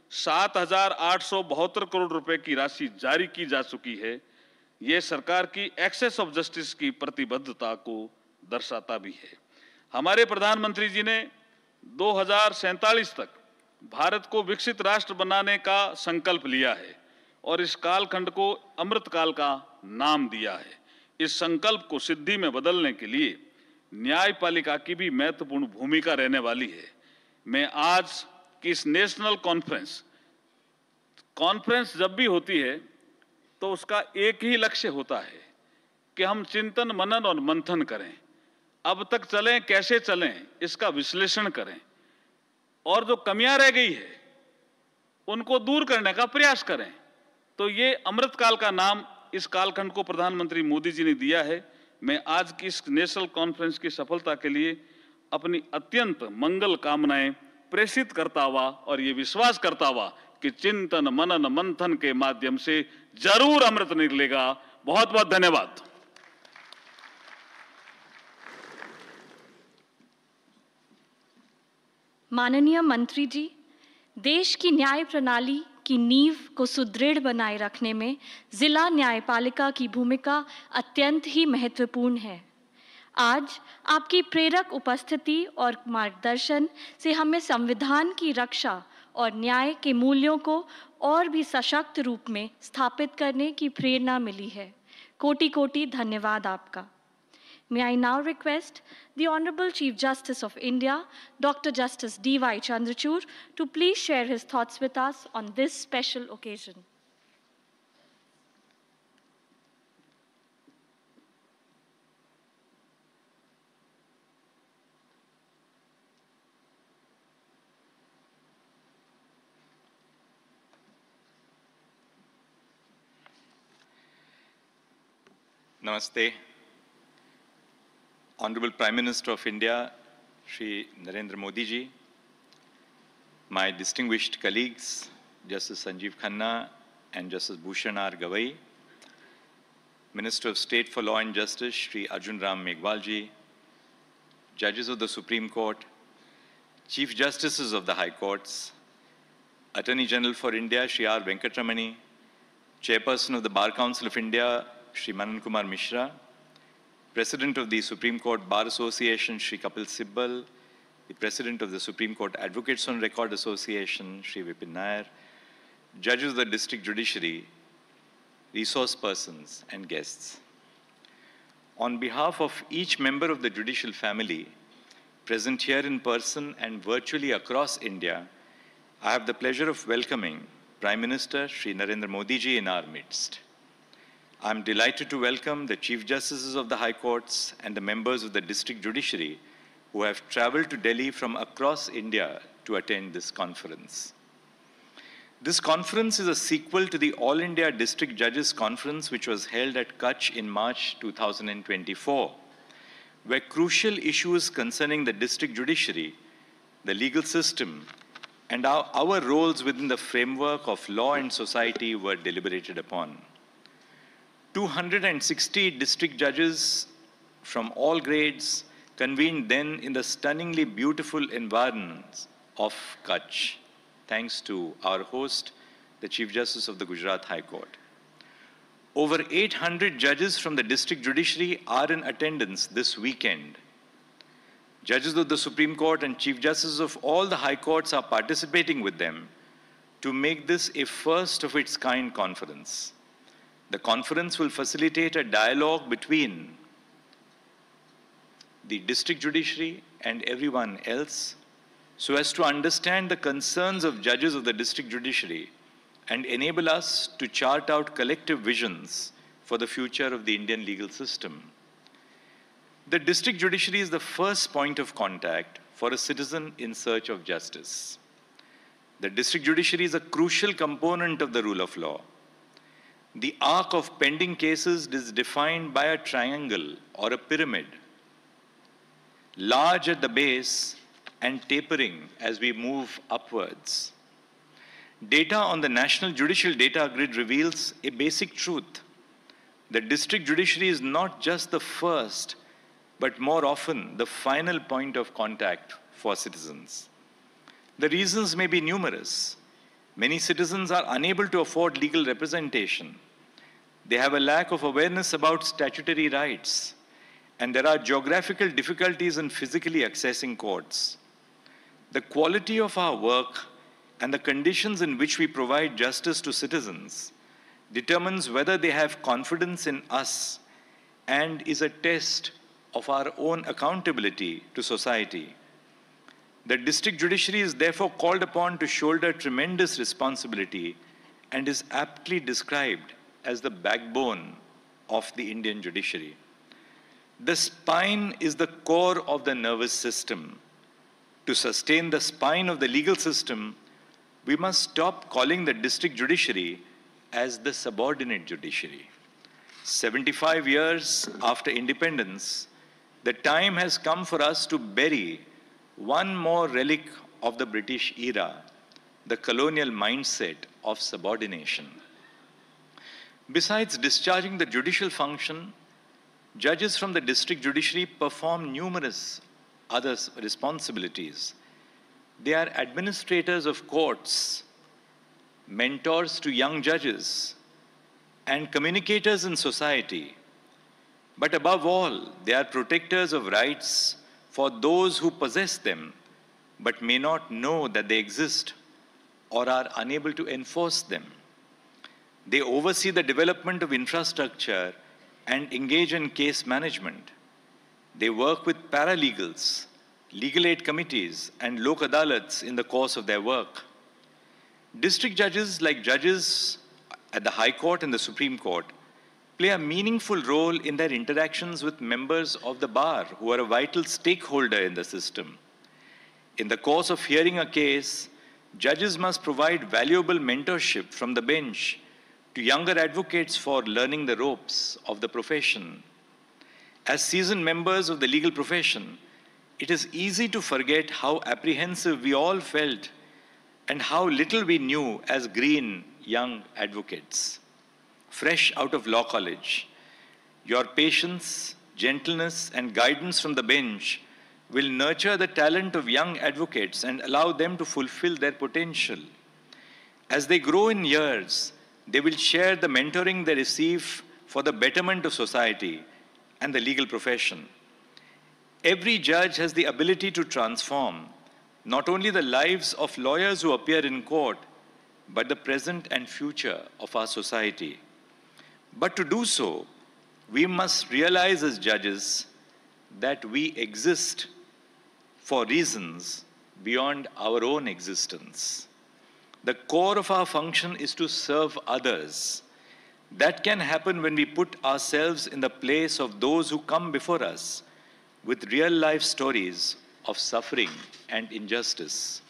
7,872 करोड़ रुपए की राशि जारी की जा चुकी है। ये सरकार की एक्सेस ऑफ जस्टिस की प्रतिबद्धता को दर्शाता भी है। हमारे प्रधानमंत्री जी ने 2047 तक भारत को विकसित राष्ट्र बनाने का संकल्प लिया है और इस कालखंड को अमृत काल का नाम दिया है। इस संकल्प को सिद्धि में बदलने के लिए न्यायपालिका की भी महत्वपूर्ण भूमिका रहने वाली है। मैं आज की इस नेशनल कॉन्फ्रेंस जब भी होती है तो उसका एक ही लक्ष्य होता है कि हम चिंतन, मनन और मंथन करें, अब तक चलें, कैसे चलें, इसका विश्लेषण करें और जो कमियां रह गई है उनको दूर करने का प्रयास करें। तो ये अमृतकाल का नाम इस कालखंड को प्रधानमंत्री मोदी जी ने दिया है। मैं आज की इस नेशनल कॉन्फ्रेंस की सफलता के लिए अपनी अत्यंत मंगल कामनाएं प्रेषित करता हुआ और ये विश्वास करता हुआ कि चिंतन मनन मंथन के माध्यम से जरूर अमृत निकलेगा। बहुत बहुत धन्यवाद। माननीय मंत्री जी, देश की न्याय प्रणाली की नींव को सुदृढ़ बनाए रखने में जिला न्यायपालिका की भूमिका अत्यंत ही महत्वपूर्ण है। आज आपकी प्रेरक उपस्थिति और मार्गदर्शन से हमें संविधान की रक्षा और न्याय के मूल्यों को और भी सशक्त रूप में स्थापित करने की प्रेरणा मिली है। कोटि कोटि धन्यवाद आपका। May I now request the Honorable Chief Justice of India, Dr. Justice D.Y. Chandrachud, to please share his thoughts with us on this special occasion. Namaste. Honorable Prime Minister of India, Shri Narendra Modi ji, my distinguished colleagues, Justice Sanjeev Khanna and Justice Bhushan R. Gavai, Minister of State for Law and Justice, Shri Arjun Ram Meghwal ji, Judges of the Supreme Court, Chief Justices of the High Courts, Attorney General for India, Shri R. Venkatramani, Chairperson of the Bar Council of India, Shri Manan Kumar Mishra, President of the Supreme Court Bar Association, Shri Kapil Sibbal, the President of the Supreme Court Advocates on Record Association, Shri Vipin Nair, Judges of the District Judiciary, resource persons and guests. On behalf of each member of the judicial family, present here in person and virtually across India, I have the pleasure of welcoming Prime Minister Shri Narendra Modi ji in our midst. I am delighted to welcome the Chief Justices of the High Courts and the members of the District Judiciary who have traveled to Delhi from across India to attend this conference. This conference is a sequel to the All India District Judges Conference, which was held at Kutch in March 2024, where crucial issues concerning the district judiciary, the legal system, and our roles within the framework of law and society were deliberated upon. 260 district judges from all grades convened then in the stunningly beautiful environs of Kutch, thanks to our host, the Chief Justice of the Gujarat High Court. Over 800 judges from the district judiciary are in attendance this weekend. Judges of the Supreme Court and Chief Justices of all the High Courts are participating with them to make this a first of its kind conference. The conference will facilitate a dialogue between the district judiciary and everyone else so as to understand the concerns of judges of the district judiciary and enable us to chart out collective visions for the future of the Indian legal system. The district judiciary is the first point of contact for a citizen in search of justice. The district judiciary is a crucial component of the rule of law. The arc of pending cases is defined by a triangle or a pyramid, large at the base and tapering as we move upwards. Data on the National Judicial Data Grid reveals a basic truth. The district judiciary is not just the first, but more often the final point of contact for citizens. The reasons may be numerous. Many citizens are unable to afford legal representation. They have a lack of awareness about statutory rights, and there are geographical difficulties in physically accessing courts. The quality of our work and the conditions in which we provide justice to citizens determines whether they have confidence in us and is a test of our own accountability to society. The district judiciary is therefore called upon to shoulder tremendous responsibility and is aptly described as the backbone of the Indian judiciary. The spine is the core of the nervous system. To sustain the spine of the legal system, we must stop calling the district judiciary as the subordinate judiciary. 75 years after independence, the time has come for us to bury one more relic of the British era, the colonial mindset of subordination. Besides discharging the judicial function, judges from the district judiciary perform numerous other responsibilities. They are administrators of courts, mentors to young judges, and communicators in society. But above all, they are protectors of rights for those who possess them but may not know that they exist or are unable to enforce them. They oversee the development of infrastructure and engage in case management. They work with paralegals, legal aid committees, and lok adalats in the course of their work. District judges, like judges at the High Court and the Supreme Court, play a meaningful role in their interactions with members of the bar, who are a vital stakeholder in the system. In the course of hearing a case, judges must provide valuable mentorship from the bench to younger advocates for learning the ropes of the profession. As seasoned members of the legal profession, it is easy to forget how apprehensive we all felt and how little we knew as green young advocates. Fresh out of law college, your patience, gentleness, and guidance from the bench will nurture the talent of young advocates and allow them to fulfill their potential. As they grow in years, they will share the mentoring they receive for the betterment of society and the legal profession. Every judge has the ability to transform not only the lives of lawyers who appear in court, but the present and future of our society. But to do so, we must realize as judges that we exist for reasons beyond our own existence. The core of our function is to serve others. That can happen when we put ourselves in the place of those who come before us with real-life stories of suffering and injustice.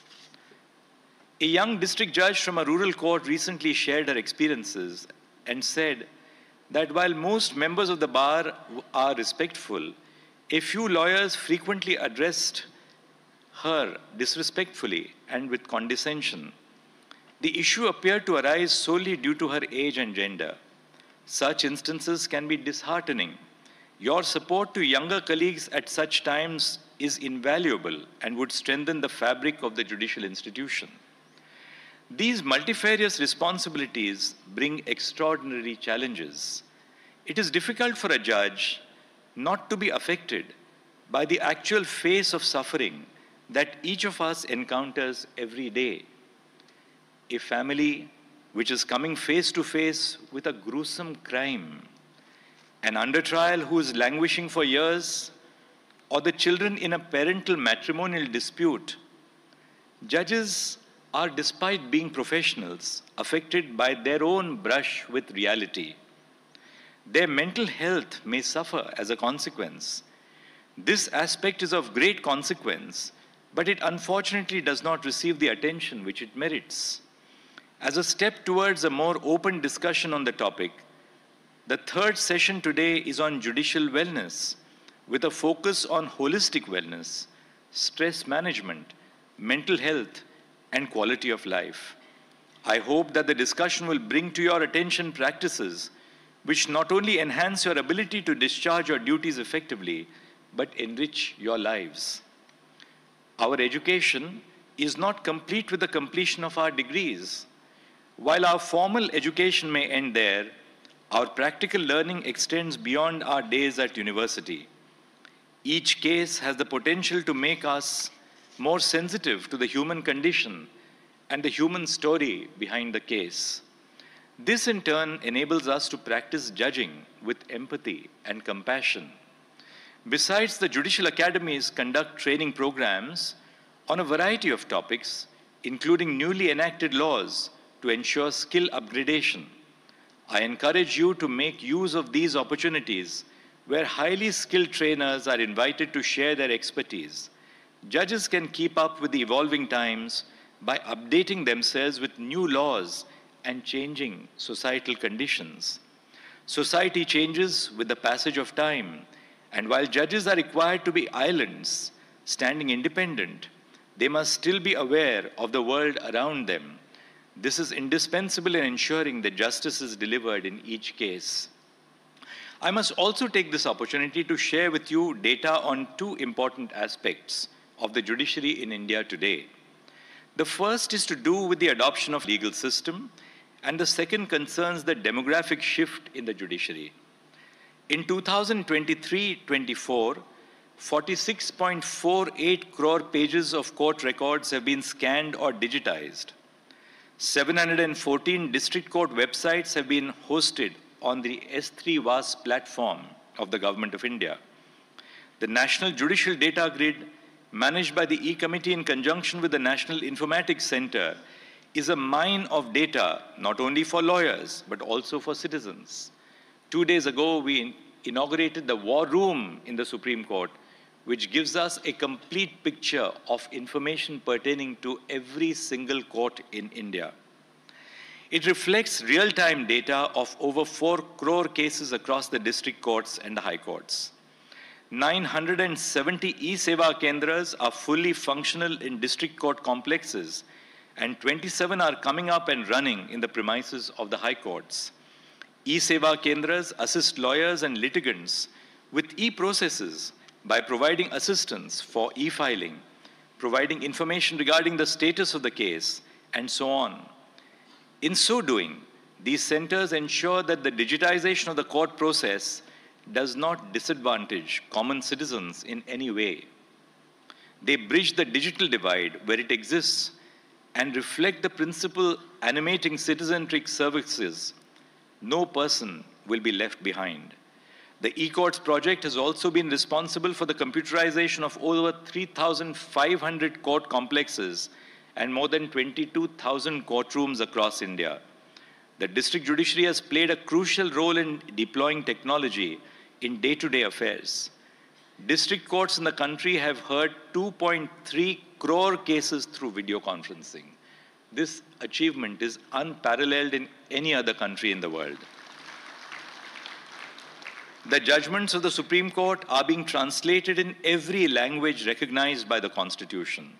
A young district judge from a rural court recently shared her experiences and said that while most members of the bar are respectful, a few lawyers frequently addressed her disrespectfully and with condescension. The issue appeared to arise solely due to her age and gender. Such instances can be disheartening. Your support to younger colleagues at such times is invaluable and would strengthen the fabric of the judicial institution. These multifarious responsibilities bring extraordinary challenges. It is difficult for a judge not to be affected by the actual face of suffering that each of us encounters every day. A family which is coming face to face with a gruesome crime, an under trial who is languishing for years, or the children in a parental matrimonial dispute. Judges are, despite being professionals, affected by their own brush with reality. Their mental health may suffer as a consequence. This aspect is of great consequence, but it unfortunately does not receive the attention which it merits. As a step towards a more open discussion on the topic, the third session today is on judicial wellness, with a focus on holistic wellness, stress management, mental health, and quality of life. I hope that the discussion will bring to your attention practices which not only enhance your ability to discharge your duties effectively, but enrich your lives. Our education is not complete with the completion of our degrees. While our formal education may end there, our practical learning extends beyond our days at university. Each case has the potential to make us more sensitive to the human condition and the human story behind the case. This in turn enables us to practice judging with empathy and compassion. Besides, the judicial academies conduct training programs on a variety of topics, including newly enacted laws to ensure skill upgradation. I encourage you to make use of these opportunities where highly skilled trainers are invited to share their expertise. Judges can keep up with the evolving times by updating themselves with new laws and changing societal conditions. Society changes with the passage of time, and while judges are required to be islands, standing independent, they must still be aware of the world around them. This is indispensable in ensuring that justice is delivered in each case. I must also take this opportunity to share with you data on two important aspects of the judiciary in India today. The first is to do with the adoption of legal system, and the second concerns the demographic shift in the judiciary. In 2023-24, 46.48 crore pages of court records have been scanned or digitized. 714 district court websites have been hosted on the S3 VAS platform of the Government of India. The National Judicial Data Grid, managed by the E-Committee in conjunction with the National Informatics Center, is a mine of data, not only for lawyers, but also for citizens. 2 days ago, we inaugurated the War Room in the Supreme Court, which gives us a complete picture of information pertaining to every single court in India. It reflects real-time data of over 4 crore cases across the district courts and the high courts. 970 e-Seva Kendras are fully functional in district court complexes, and 27 are coming up and running in the premises of the high courts. E-Seva Kendras assist lawyers and litigants with e-processes by providing assistance for e-filing, providing information regarding the status of the case, and so on. In so doing, these centers ensure that the digitization of the court process does not disadvantage common citizens in any way. They bridge the digital divide where it exists and reflect the principle animating citizen-centric services. No person will be left behind. The eCourts project has also been responsible for the computerization of over 3,500 court complexes and more than 22,000 courtrooms across India. The district judiciary has played a crucial role in deploying technology in day-to-day affairs. District courts in the country have heard 2.3 crore cases through video conferencing. This achievement is unparalleled in any other country in the world. The judgments of the Supreme Court are being translated in every language recognized by the Constitution.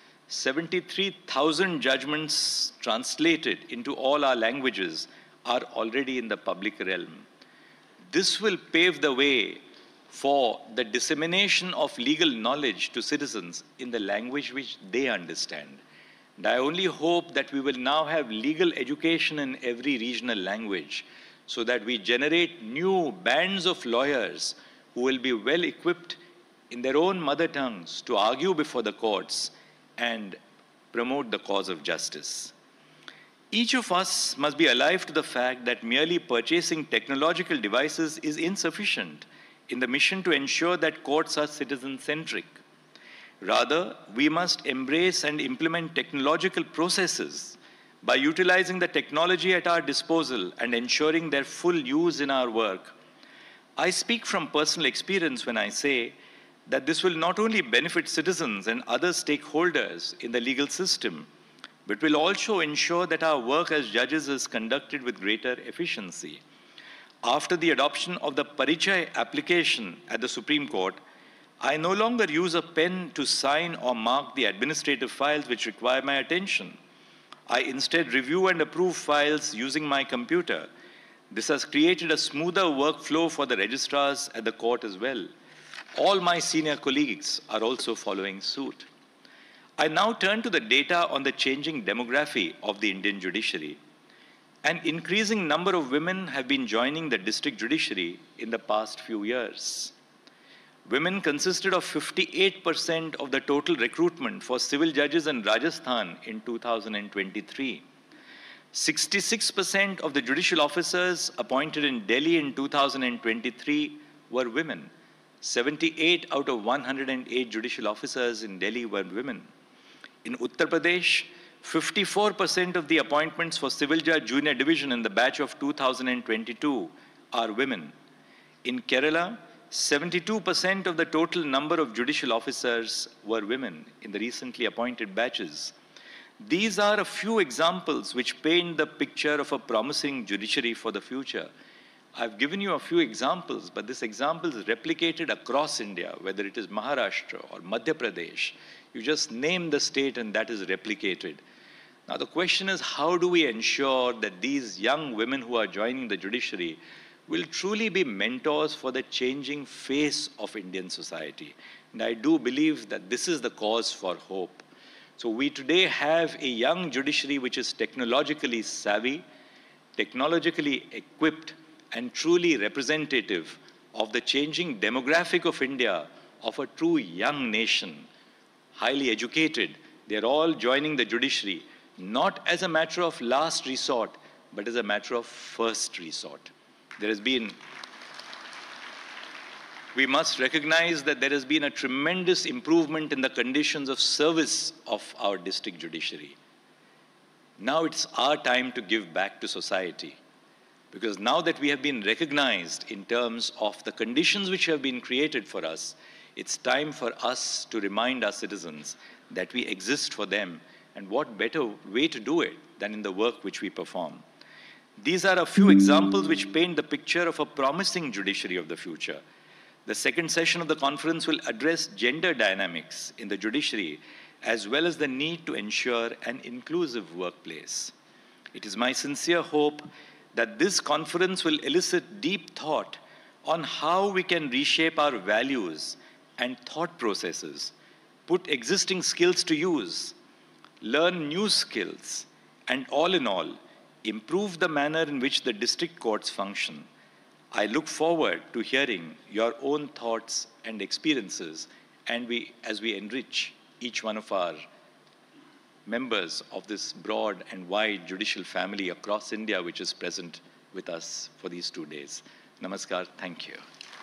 73,000 judgments translated into all our languages are already in the public realm. This will pave the way for the dissemination of legal knowledge to citizens in the language which they understand. And I only hope that we will now have legal education in every regional language so that we generate new bands of lawyers who will be well equipped in their own mother tongues to argue before the courts and promote the cause of justice. Each of us must be alive to the fact that merely purchasing technological devices is insufficient in the mission to ensure that courts are citizen-centric. Rather, we must embrace and implement technological processes by utilizing the technology at our disposal and ensuring their full use in our work. I speak from personal experience when I say that this will not only benefit citizens and other stakeholders in the legal system, but will also ensure that our work as judges is conducted with greater efficiency. After the adoption of the Parichay application at the Supreme Court, I no longer use a pen to sign or mark the administrative files which require my attention. I instead review and approve files using my computer. This has created a smoother workflow for the registrars at the court as well. All my senior colleagues are also following suit. I now turn to the data on the changing demography of the Indian judiciary. An increasing number of women have been joining the district judiciary in the past few years. Women consisted of 58% of the total recruitment for civil judges in Rajasthan in 2023. 66% of the judicial officers appointed in Delhi in 2023 were women. 78 out of 108 judicial officers in Delhi were women. In Uttar Pradesh, 54% of the appointments for Civil Judge Junior Division in the batch of 2022 are women. In Kerala, 72% of the total number of judicial officers were women in the recently appointed batches. These are a few examples which paint the picture of a promising judiciary for the future. I've given you a few examples, but this example is replicated across India, whether it is Maharashtra or Madhya Pradesh. You just name the state and that is replicated. Now the question is, how do we ensure that these young women who are joining the judiciary will truly be mentors for the changing face of Indian society? And I do believe that this is the cause for hope. So we today have a young judiciary which is technologically savvy, technologically equipped, and truly representative of the changing demographic of India, of a true young nation, highly educated. They're all joining the judiciary, not as a matter of last resort, but as a matter of first resort. We must recognize that there has been a tremendous improvement in the conditions of service of our district judiciary. Now it's our time to give back to society, because now that we have been recognized in terms of the conditions which have been created for us, it's time for us to remind our citizens that we exist for them, and what better way to do it than in the work which we perform. These are a few examples which paint the picture of a promising judiciary of the future. The second session of the conference will address gender dynamics in the judiciary, as well as the need to ensure an inclusive workplace. It is my sincere hope that this conference will elicit deep thought on how we can reshape our values and thought processes, put existing skills to use, learn new skills, and all in all, improve the manner in which the district courts function. I look forward to hearing your own thoughts and experiences, and as we enrich each one of our members of this broad and wide judicial family across India, which is present with us for these 2 days. Namaskar, thank you.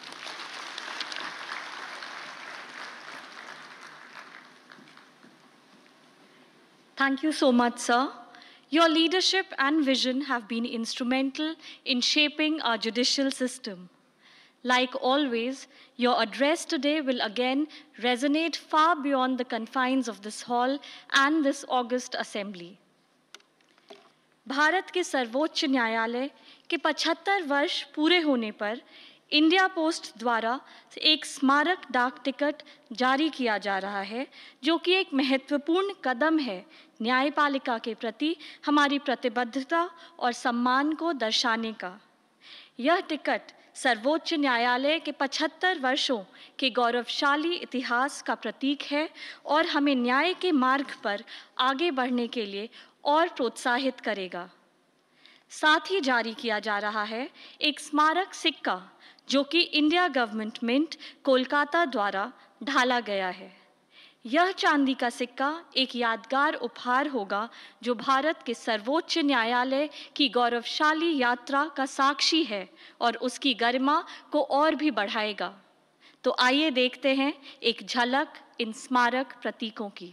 Thank you so much, sir. Your leadership and vision have been instrumental in shaping our judicial system. Like always, your address today will again resonate far beyond the confines of this hall and this august assembly. Bharat के सर्वोच्च न्यायालय के 75 वर्ष पूरे होने पर India post द्वारा एक स्मारक डाक टिकट जारी किया जा रहा है, जो कि एक महत्वपूर्ण कदम है न्यायपालिका के प्रति हमारी प्रतिबद्धता और सम्मान को दर्शाने का। यह टिकट सर्वोच्च न्यायालय के 75 वर्षों के गौरवशाली इतिहास का प्रतीक है और हमें न्याय के मार्ग पर आगे बढ़ने के लिए और प्रोत्साहित करेगा। साथ ही जारी किया जा रहा है एक स्मारक सिक्का, जो कि इंडिया गवर्नमेंट मिंट कोलकाता द्वारा ढाला गया है। यह चांदी का सिक्का एक यादगार उपहार होगा, जो भारत के सर्वोच्च न्यायालय की गौरवशाली यात्रा का साक्षी है और उसकी गरिमा को और भी बढ़ाएगा। तो आइए देखते हैं एक झलक इन स्मारक प्रतीकों की।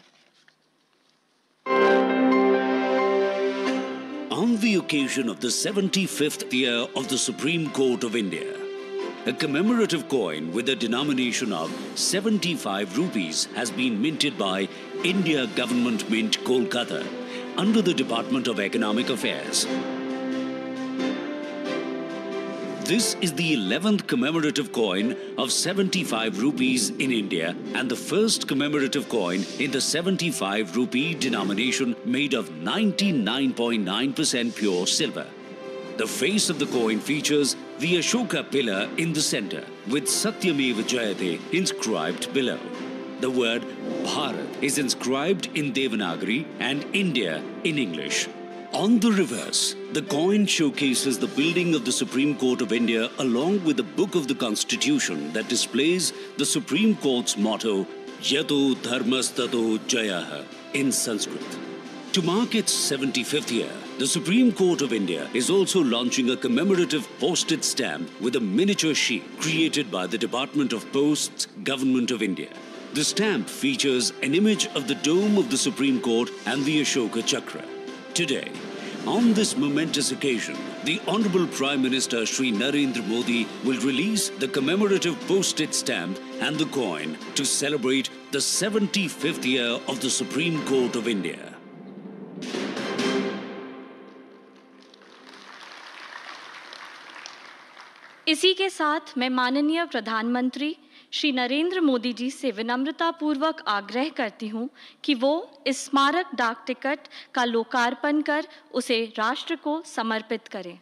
On the occasion of the 75th year of the Supreme Court of India, a commemorative coin with a denomination of 75 rupees has been minted by India Government Mint, Kolkata, under the Department of Economic Affairs. This is the 11th commemorative coin of 75 rupees in India and the first commemorative coin in the 75 rupee denomination made of 99.9% pure silver. The face of the coin features the Ashoka pillar in the center with Satyameva Jayate inscribed below. The word Bharat is inscribed in Devanagari and India in English. On the reverse, the coin showcases the building of the Supreme Court of India along with the book of the Constitution that displays the Supreme Court's motto, Yato Dharmastato Jayaha, in Sanskrit. To mark its 75th year, the Supreme Court of India is also launching a commemorative postage stamp with a miniature sheet created by the Department of Posts, Government of India. The stamp features an image of the dome of the Supreme Court and the Ashoka Chakra. Today, on this momentous occasion, the Honorable Prime Minister Shri Narendra Modi will release the commemorative postage stamp and the coin to celebrate the 75th year of the Supreme Court of India. इसी के साथ मैं माननीय प्रधानमंत्री श्री नरेंद्र मोदी जी से विनम्रतापूर्वक आग्रह करती हूं कि वो इस स्मारक डाक टिकट का लोकार्पण कर उसे राष्ट्र को समर्पित करें।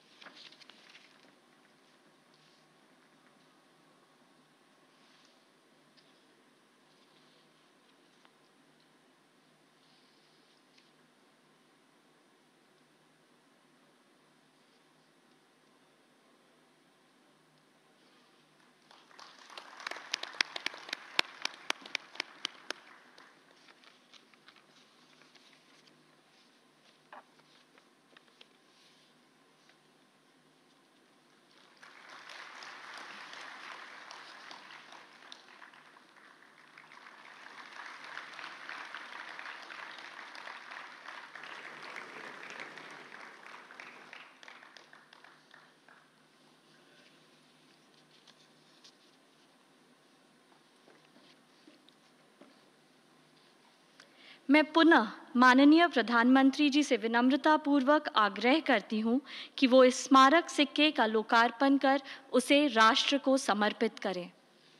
मैं पुनः माननीय प्रधानमंत्री जी से विनम्रतापूर्वक आग्रह करती हूं कि वो इस स्मारक सिक्के का लोकार्पण कर उसे राष्ट्र को समर्पित करें।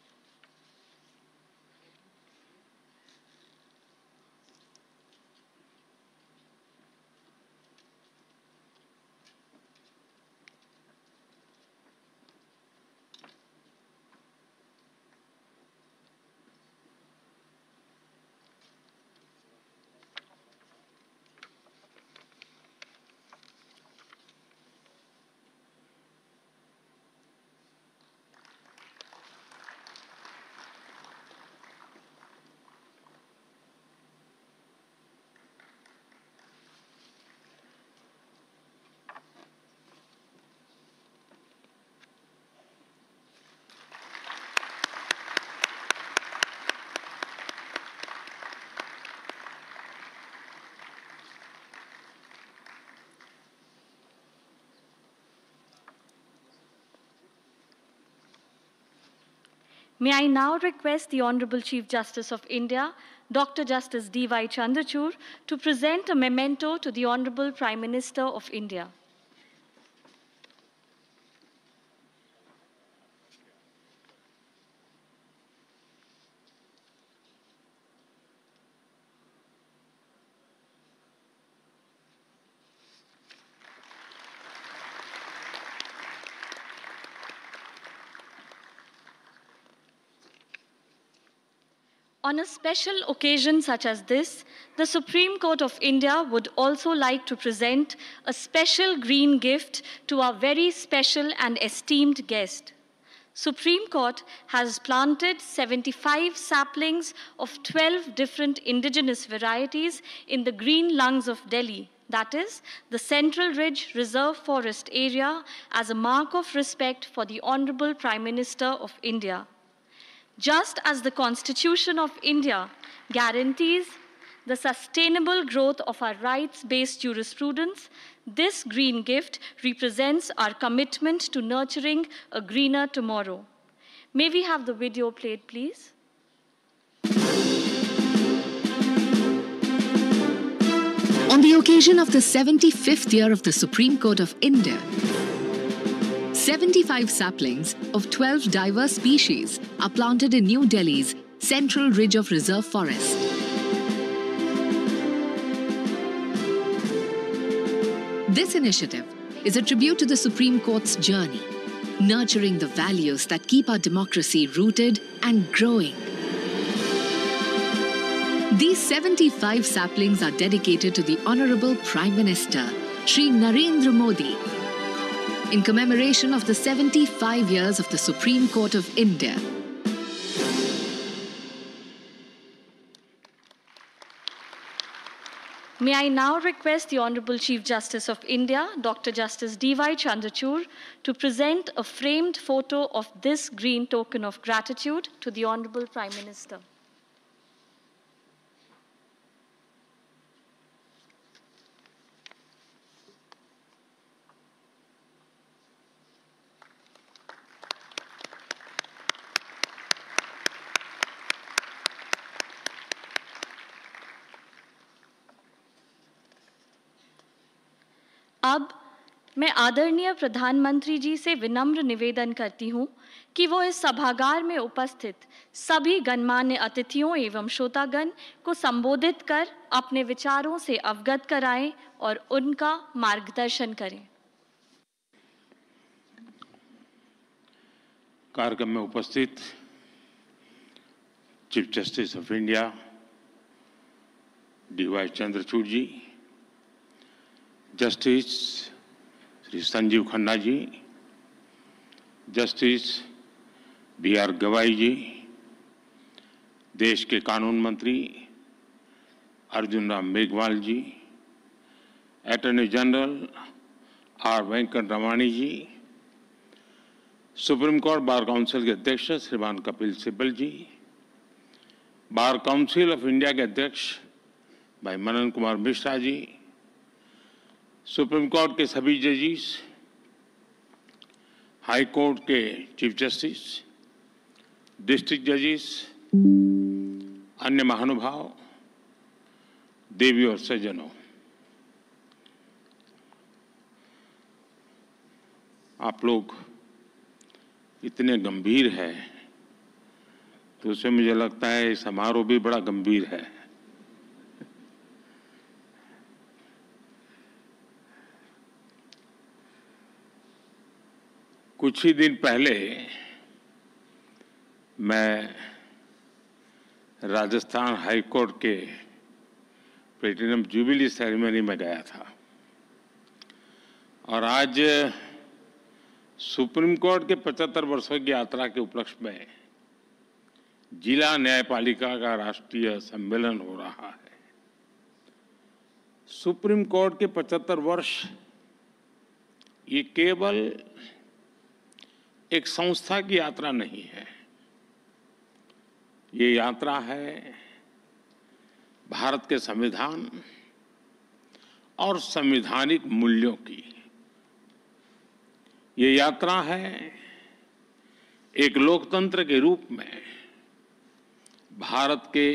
May I now request the Honorable Chief Justice of India, Dr. Justice D.Y. Chandrachud, to present a memento to the Honorable Prime Minister of India. On a special occasion such as this, the Supreme Court of India would also like to present a special green gift to our very special and esteemed guest. Supreme Court has planted 75 saplings of 12 different indigenous varieties in the green lungs of Delhi, that is, the Central Ridge Reserve Forest area, as a mark of respect for the Honorable Prime Minister of India. Just as the Constitution of India guarantees the sustainable growth of our rights-based jurisprudence, this green gift represents our commitment to nurturing a greener tomorrow. May we have the video played, please? On the occasion of the 75th year of the Supreme Court of India, 75 saplings of 12 diverse species are planted in New Delhi's Central Ridge of Reserve Forest. This initiative is a tribute to the Supreme Court's journey, nurturing the values that keep our democracy rooted and growing. These 75 saplings are dedicated to the Honorable Prime Minister, Shri Narendra Modi, in commemoration of the 75 years of the Supreme Court of India. May I now request the Honorable Chief Justice of India, Dr. Justice D.Y. Chandrachud, to present a framed photo of this green token of gratitude to the Honorable Prime Minister. अब मैं आदरणीय प्रधानमंत्री जी से विनम्र निवेदन करती हूं कि वो इस सभागार में उपस्थित सभी गणमान्य अतिथियों एवं श्रोतागण को संबोधित कर अपने विचारों से अवगत कराएं और उनका मार्गदर्शन करें। कार्यक्रम में उपस्थित chief justice of India D Y. Chandrachud ji, justice Shri Sanjiv Khanna ji, justice B R. Gavai ji, देश के कानून मंत्री Arjun Ram Meghwal ji, attorney general R. Venkat Ramani ji, supreme court bar council के अध्यक्ष श्रीमान Kapil Sibal ji, bar council of India के अध्यक्ष भाई मनन कुमार मिश्रा जी, सुप्रीम कोर्ट के सभी जजेस, हाई कोर्ट के चीफ जस्टिस, डिस्ट्रिक्ट जजेस, अन्य महानुभाव, देवी और सज्जनों, आप लोग इतने गंभीर हैं तो उससे मुझे लगता है समारोह भी बड़ा गंभीर है। कुछ ही दिन पहले मैं राजस्थान हाई कोर्ट के प्लेटिनम जुबिली सेरेमनी में गया था और आज सुप्रीम कोर्ट के 75 वर्षों की यात्रा के उपलक्ष्य में जिला न्यायपालिका का राष्ट्रीय सम्मेलन हो रहा है। सुप्रीम कोर्ट के 75 वर्ष ये केवल एक संस्था की यात्रा नहीं है, ये यात्रा है भारत के संविधान और संवैधानिक मूल्यों की। ये यात्रा है एक लोकतंत्र के रूप में भारत के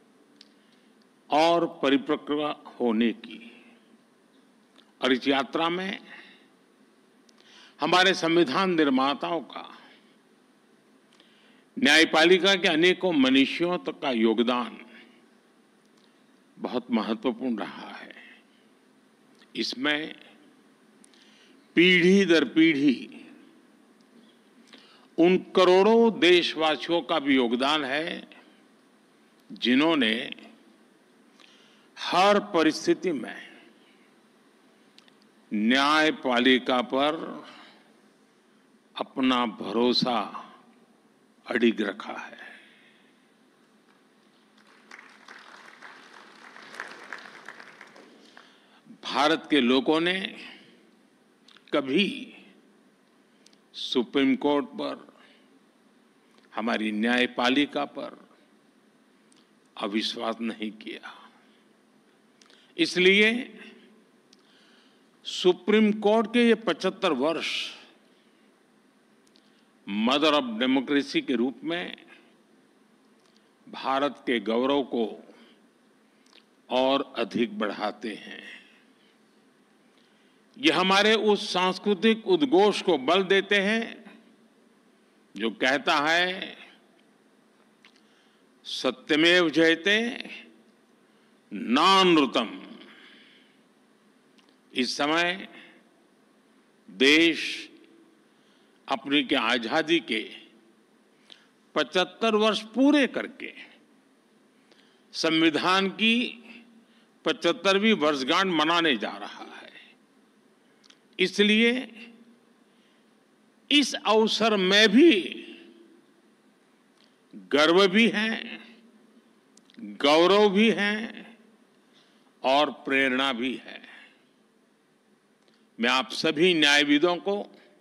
और परिपक्व होने की। और इस यात्रा में हमारे संविधान निर्माताओं का, न्यायपालिका के अनेकों मनुष्यों तक का योगदान बहुत महत्वपूर्ण रहा है। इसमें पीढ़ी दर पीढ़ी उन करोड़ों देशवासियों का भी योगदान है जिन्होंने हर परिस्थिति में न्यायपालिका पर अपना भरोसा अडिग रखा है। भारत के लोगों ने कभी सुप्रीम कोर्ट पर, हमारी न्यायपालिका पर अविश्वास नहीं किया। इसलिए सुप्रीम कोर्ट के ये 75 वर्ष मदर ऑफ डेमोक्रेसी के रूप में भारत के गौरव को और अधिक बढ़ाते हैं। ये हमारे उस सांस्कृतिक उद्घोष को बल देते हैं जो कहता है सत्यमेव जयते नानृतम। इस समय देश अपनी के आजादी के 75 वर्ष पूरे करके संविधान की 75वीं वर्षगांठ मनाने जा रहा है। इसलिए इस अवसर में भी गर्व भी है, गौरव भी है और प्रेरणा भी है। मैं आप सभी न्यायविदों को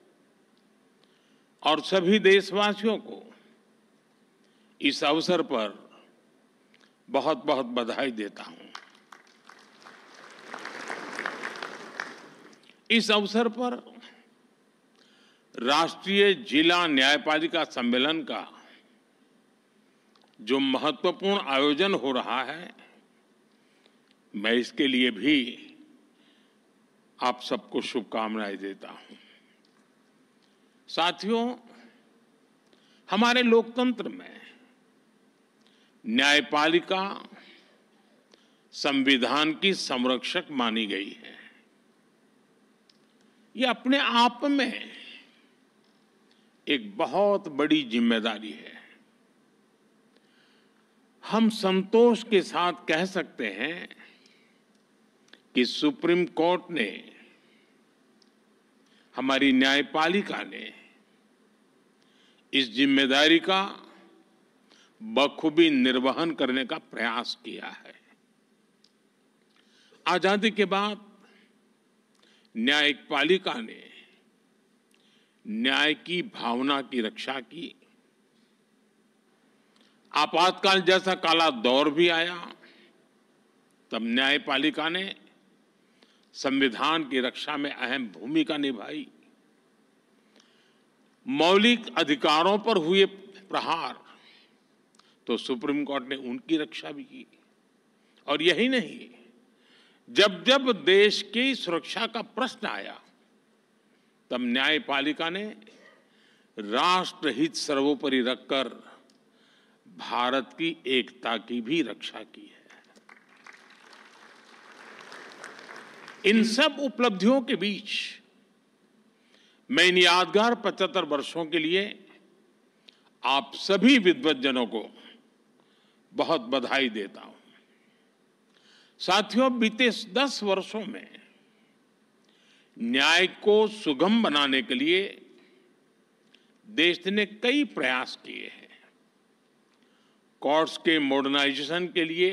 और सभी देशवासियों को इस अवसर पर बहुत बहुत बधाई देता हूं। इस अवसर पर राष्ट्रीय जिला न्यायपालिका सम्मेलन का जो महत्वपूर्ण आयोजन हो रहा है, मैं इसके लिए भी आप सबको शुभकामनाएं देता हूं। साथियों, हमारे लोकतंत्र में न्यायपालिका संविधान की संरक्षक मानी गई है। ये अपने आप में एक बहुत बड़ी जिम्मेदारी है। हम संतोष के साथ कह सकते हैं कि सुप्रीम कोर्ट ने, हमारी न्यायपालिका ने इस जिम्मेदारी का बखूबी निर्वहन करने का प्रयास किया है। आजादी के बाद न्यायपालिका ने न्याय की भावना की रक्षा की। आपातकाल जैसा काला दौर भी आया, तब न्यायपालिका ने संविधान की रक्षा में अहम भूमिका निभाई। मौलिक अधिकारों पर हुए प्रहार तो सुप्रीम कोर्ट ने उनकी रक्षा भी की। और यही नहीं, जब जब देश की सुरक्षा का प्रश्न आया, तब न्यायपालिका ने राष्ट्रहित सर्वोपरि रखकर भारत की एकता की भी रक्षा की है। इन सब उपलब्धियों के बीच मैं इन यादगार 75 वर्षों के लिए आप सभी विद्वज्जनों को बहुत बधाई देता हूं। साथियों, बीते 10 वर्षों में न्याय को सुगम बनाने के लिए देश ने कई प्रयास किए हैं। कोर्ट्स के मॉडर्नाइजेशन के लिए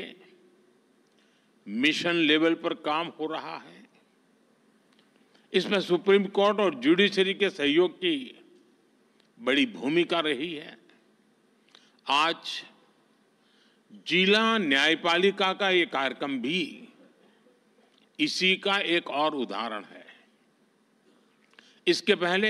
मिशन लेवल पर काम हो रहा है। इसमें सुप्रीम कोर्ट और जुडिशरी के सहयोग की बड़ी भूमिका रही है। आज जिला न्यायपालिका का ये कार्यक्रम भी इसी का एक और उदाहरण है। इसके पहले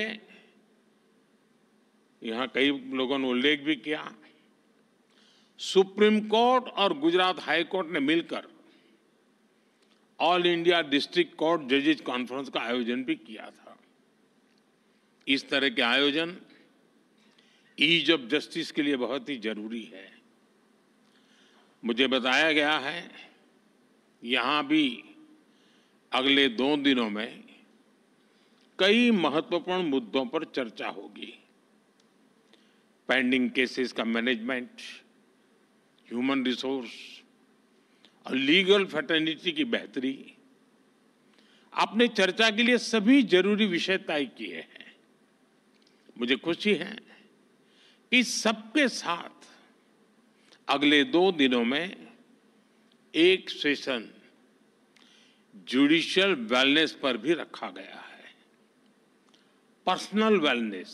यहां कई लोगों ने उल्लेख भी किया, सुप्रीम कोर्ट और गुजरात हाई कोर्ट ने मिलकर ऑल इंडिया डिस्ट्रिक्ट कोर्ट जजेज कॉन्फ्रेंस का आयोजन भी किया था। इस तरह के आयोजन ईज ऑफ जस्टिस के लिए बहुत ही जरूरी है। मुझे बताया गया है यहां भी अगले 2 दिनों में कई महत्वपूर्ण मुद्दों पर चर्चा होगी। पेंडिंग केसेस का मैनेजमेंट, ह्यूमन रिसोर्स और लीगल फैटर्निटी की बेहतरी। आपने चर्चा के लिए सभी जरूरी विषय तय किए हैं। मुझे खुशी है कि सबके साथ अगले 2 दिनों में एक सेशन जुडिशियल वेलनेस पर भी रखा गया है। पर्सनल वेलनेस,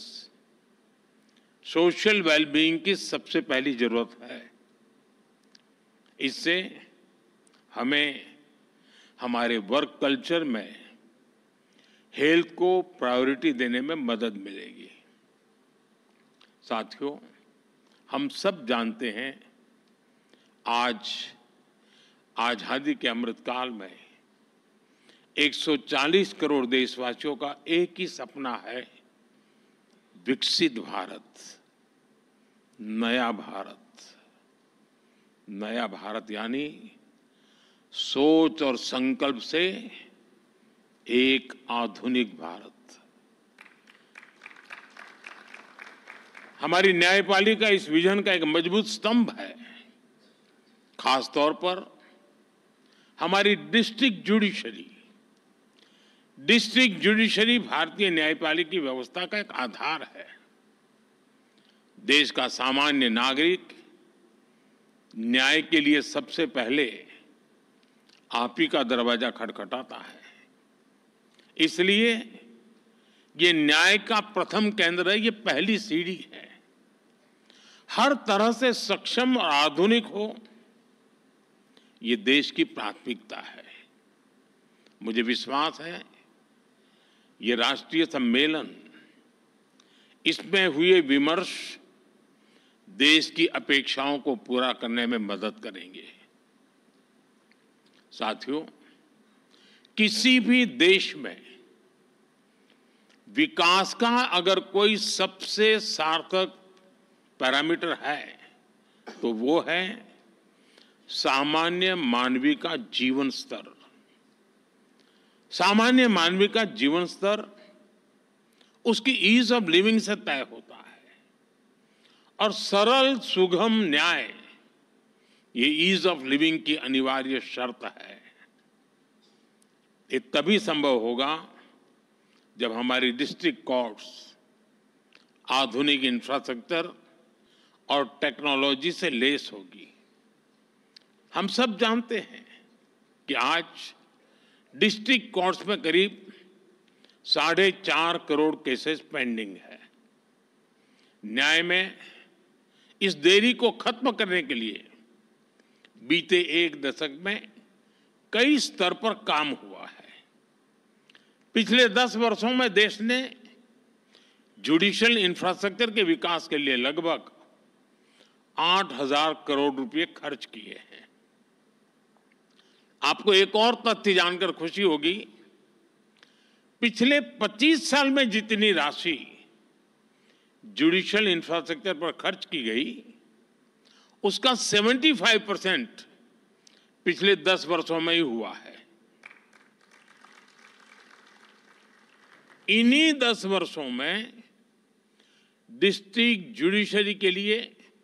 सोशल वेलबीइंग की सबसे पहली जरूरत है। इससे हमें हमारे वर्क कल्चर में हेल्थ को प्रायोरिटी देने में मदद मिलेगी। साथियों, हम सब जानते हैं आज आजादी के अमृतकाल में 140 करोड़ देशवासियों का एक ही सपना है, विकसित भारत, नया भारत। नया भारत यानी सोच और संकल्प से एक आधुनिक भारत। हमारी न्यायपालिका इस विजन का एक मजबूत स्तंभ है। खास तौर पर हमारी डिस्ट्रिक्ट जुडिशरी भारतीय न्यायपालिका की व्यवस्था का एक आधार है। देश का सामान्य नागरिक न्याय के लिए सबसे पहले आप ही का दरवाजा खटखटाता है। इसलिए ये न्याय का प्रथम केंद्र है, ये पहली सीढ़ी है। हर तरह से सक्षम और आधुनिक हो, ये देश की प्राथमिकता है। मुझे विश्वास है ये राष्ट्रीय सम्मेलन, इसमें हुए विमर्श देश की अपेक्षाओं को पूरा करने में मदद करेंगे। साथियों, किसी भी देश में विकास का अगर कोई सबसे सार्थक पैरामीटर है तो वो है सामान्य मानवीय का जीवन स्तर। सामान्य मानवीय का जीवन स्तर उसकी ईज ऑफ लिविंग से तय होता है और सरल सुगम न्याय ये ईज ऑफ लिविंग की अनिवार्य शर्त है। ये तभी संभव होगा जब हमारी डिस्ट्रिक्ट कोर्ट्स आधुनिक इंफ्रास्ट्रक्चर और टेक्नोलॉजी से लेस होगी। हम सब जानते हैं कि आज डिस्ट्रिक्ट कोर्ट्स में करीब 4.5 करोड़ केसेस पेंडिंग है। न्याय में इस देरी को खत्म करने के लिए बीते एक दशक में कई स्तर पर काम हुआ है। पिछले 10 वर्षों में देश ने जुडिशियल इंफ्रास्ट्रक्चर के विकास के लिए लगभग 8,000 करोड़ रुपए खर्च किए हैं। आपको एक और तथ्य जानकर खुशी होगी, पिछले 25 साल में जितनी राशि जुडिशियल इंफ्रास्ट्रक्चर पर खर्च की गई उसका 75% पिछले 10 वर्षों में ही हुआ है। इन्हीं 10 वर्षों में डिस्ट्रिक्ट जुडिशरी के लिए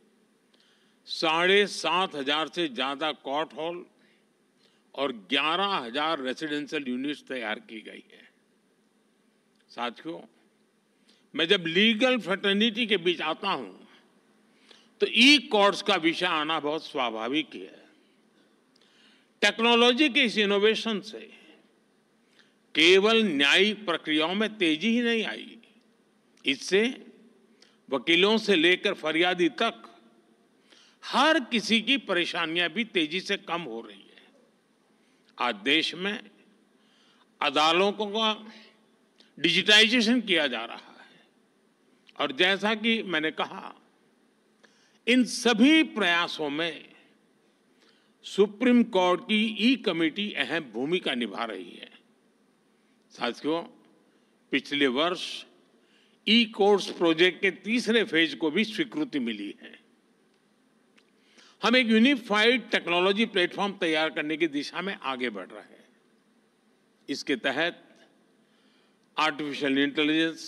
7,500 से ज्यादा कोर्ट हॉल और 11,000 रेसिडेंशियल यूनिट्स तैयार की गई है। साथियों, मैं जब लीगल फ्रेटर्निटी के बीच आता हूं तो ई कोर्ट्स का विषय आना बहुत स्वाभाविक है। टेक्नोलॉजी के इस इनोवेशन से केवल न्यायिक प्रक्रियाओं में तेजी ही नहीं आई, इससे वकीलों से लेकर फरियादी तक हर किसी की परेशानियां भी तेजी से कम हो रही है। आज देश में अदालतों का डिजिटाइजेशन किया जा रहा है और जैसा कि मैंने कहा, इन सभी प्रयासों में सुप्रीम कोर्ट की ई कमेटी अहम भूमिका निभा रही है। साथियों, पिछले वर्ष ई कोर्ट्स प्रोजेक्ट के तीसरे फेज को भी स्वीकृति मिली है। हम एक यूनिफाइड टेक्नोलॉजी प्लेटफॉर्म तैयार करने की दिशा में आगे बढ़ रहे हैं। इसके तहत artificial intelligence,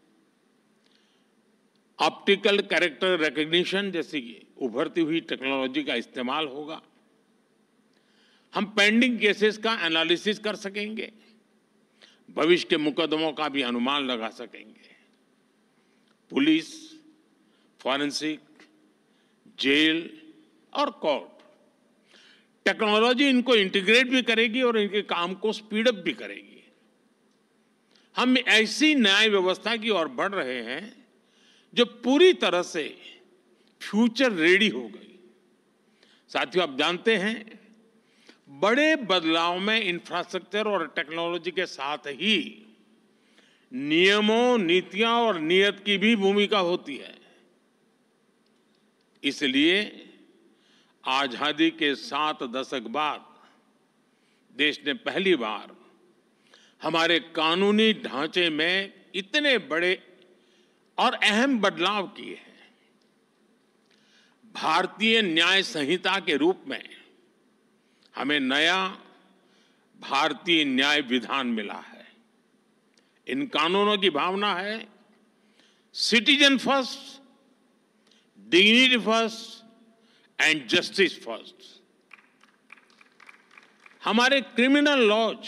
optical character recognition जैसी उभरती हुई टेक्नोलॉजी का इस्तेमाल होगा। हम पेंडिंग केसेस का एनालिसिस कर सकेंगे, भविष्य के मुकदमों का भी अनुमान लगा सकेंगे। पुलिस, फॉरेंसिक, जेल और कोर्ट टेक्नोलॉजी इनको इंटीग्रेट भी करेगी और इनके काम को स्पीड अप भी करेगी। हम ऐसी न्याय व्यवस्था की ओर बढ़ रहे हैं जो पूरी तरह से फ्यूचर रेडी हो गई। साथियों, आप जानते हैं, बड़े बदलाव में इंफ्रास्ट्रक्चर और टेक्नोलॉजी के साथ ही नियमों, नीतियां और नीयत की भी भूमिका होती है। इसलिए आजादी के 7 दशक बाद देश ने पहली बार हमारे कानूनी ढांचे में इतने बड़े और अहम बदलाव किए हैं। भारतीय न्याय संहिता के रूप में हमें नया भारतीय न्याय विधान मिला है। इन कानूनों की भावना है citizen first, dignity first and justice first. हमारे क्रिमिनल लॉज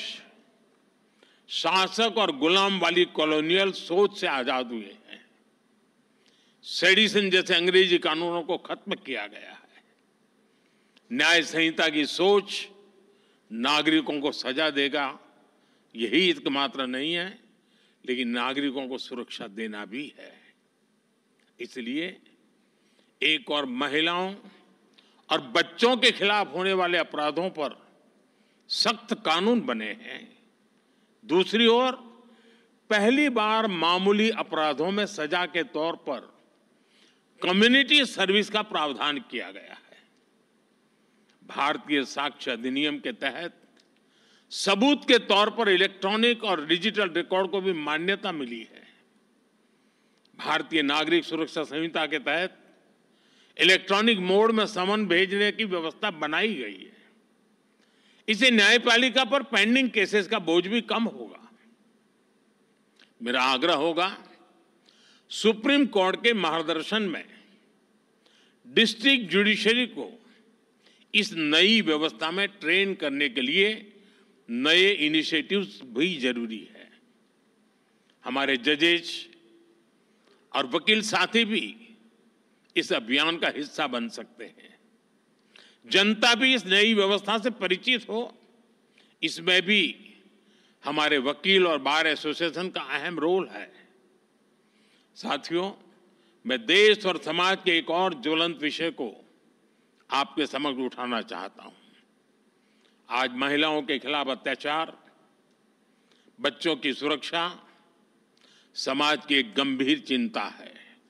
शासक और गुलाम वाली कॉलोनियल सोच से आजाद हुए हैं। सेडिशन जैसे अंग्रेजी कानूनों को खत्म किया गया है। न्याय संहिता की सोच नागरिकों को सजा देगा, यही एकमात्र नहीं है, लेकिन नागरिकों को सुरक्षा देना भी है। इसलिए एक और महिलाओं और बच्चों के खिलाफ होने वाले अपराधों पर सख्त कानून बने हैं। दूसरी ओर पहली बार मामूली अपराधों में सजा के तौर पर कम्युनिटी सर्विस का प्रावधान किया गया है। भारतीय साक्ष्य अधिनियम के तहत सबूत के तौर पर इलेक्ट्रॉनिक और डिजिटल रिकॉर्ड को भी मान्यता मिली है। भारतीय नागरिक सुरक्षा संहिता के तहत इलेक्ट्रॉनिक मोड में समन भेजने की व्यवस्था बनाई गई है। इससे न्यायपालिका पर पेंडिंग केसेस का बोझ भी कम होगा। मेरा आग्रह होगा, सुप्रीम कोर्ट के मार्गदर्शन में डिस्ट्रिक्ट जुडिशरी को इस नई व्यवस्था में ट्रेन करने के लिए नए इनिशिएटिव्स भी जरूरी है। हमारे जजेस और वकील साथी भी इस अभियान का हिस्सा बन सकते हैं। जनता भी इस नई व्यवस्था से परिचित हो, इसमें भी हमारे वकील और बार एसोसिएशन का अहम रोल है। साथियों, मैं देश और समाज के एक और ज्वलंत विषय को आपके समक्ष उठाना चाहता हूं। आज महिलाओं के खिलाफ अत्याचार, बच्चों की सुरक्षा समाज की एक गंभीर चिंता है।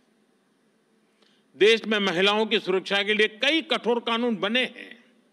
देश में महिलाओं की सुरक्षा के लिए कई कठोर कानून बने हैं।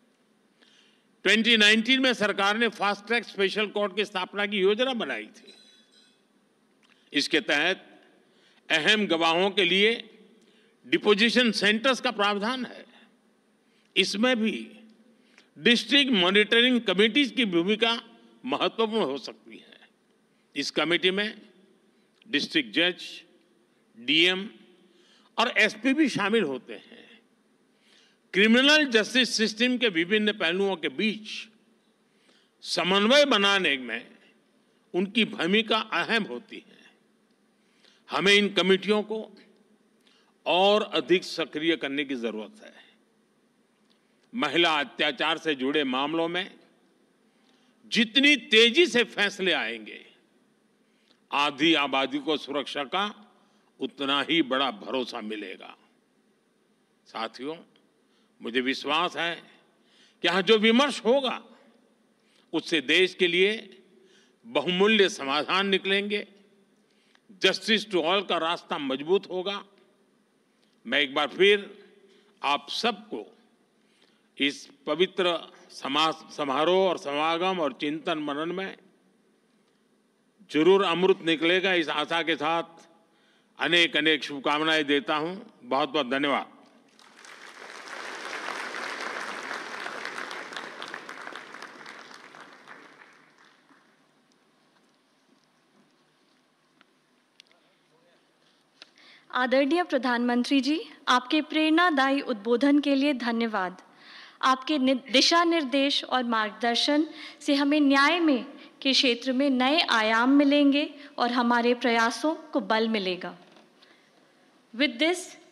2019 में सरकार ने फास्ट ट्रैक स्पेशल कोर्ट की स्थापना की योजना बनाई थी। इसके तहत अहम गवाहों के लिए डिपोजिशन सेंटर्स का प्रावधान है। इसमें भी डिस्ट्रिक्ट मॉनिटरिंग कमेटीज की भूमिका महत्वपूर्ण हो सकती है। इस कमेटी में डिस्ट्रिक्ट जज, डीएम और एसपी भी शामिल होते हैं। क्रिमिनल जस्टिस सिस्टम के विभिन्न पहलुओं के बीच समन्वय बनाने में उनकी भूमिका अहम होती है। हमें इन कमेटियों को और अधिक सक्रिय करने की जरूरत है। महिला अत्याचार से जुड़े मामलों में जितनी तेजी से फैसले आएंगे, आधी आबादी को सुरक्षा का उतना ही बड़ा भरोसा मिलेगा। साथियों, मुझे विश्वास है कि यहाँ जो विमर्श होगा उससे देश के लिए बहुमूल्य समाधान निकलेंगे। जस्टिस टू ऑल का रास्ता मजबूत होगा। मैं एक बार फिर आप सबको इस पवित्र समारोह और समागम और चिंतन मनन में जरूर अमृत निकलेगा, इस आशा के साथ अनेक अनेक शुभकामनाएं देता हूं। बहुत बहुत धन्यवाद। आदरणीय प्रधानमंत्री जी, आपके प्रेरणादायी उद्बोधन के लिए धन्यवाद। आपके दिशा निर्देश और मार्गदर्शन से हमें न्याय में के क्षेत्र में नए आयाम मिलेंगे और हमारे प्रयासों को बल मिलेगा। With this,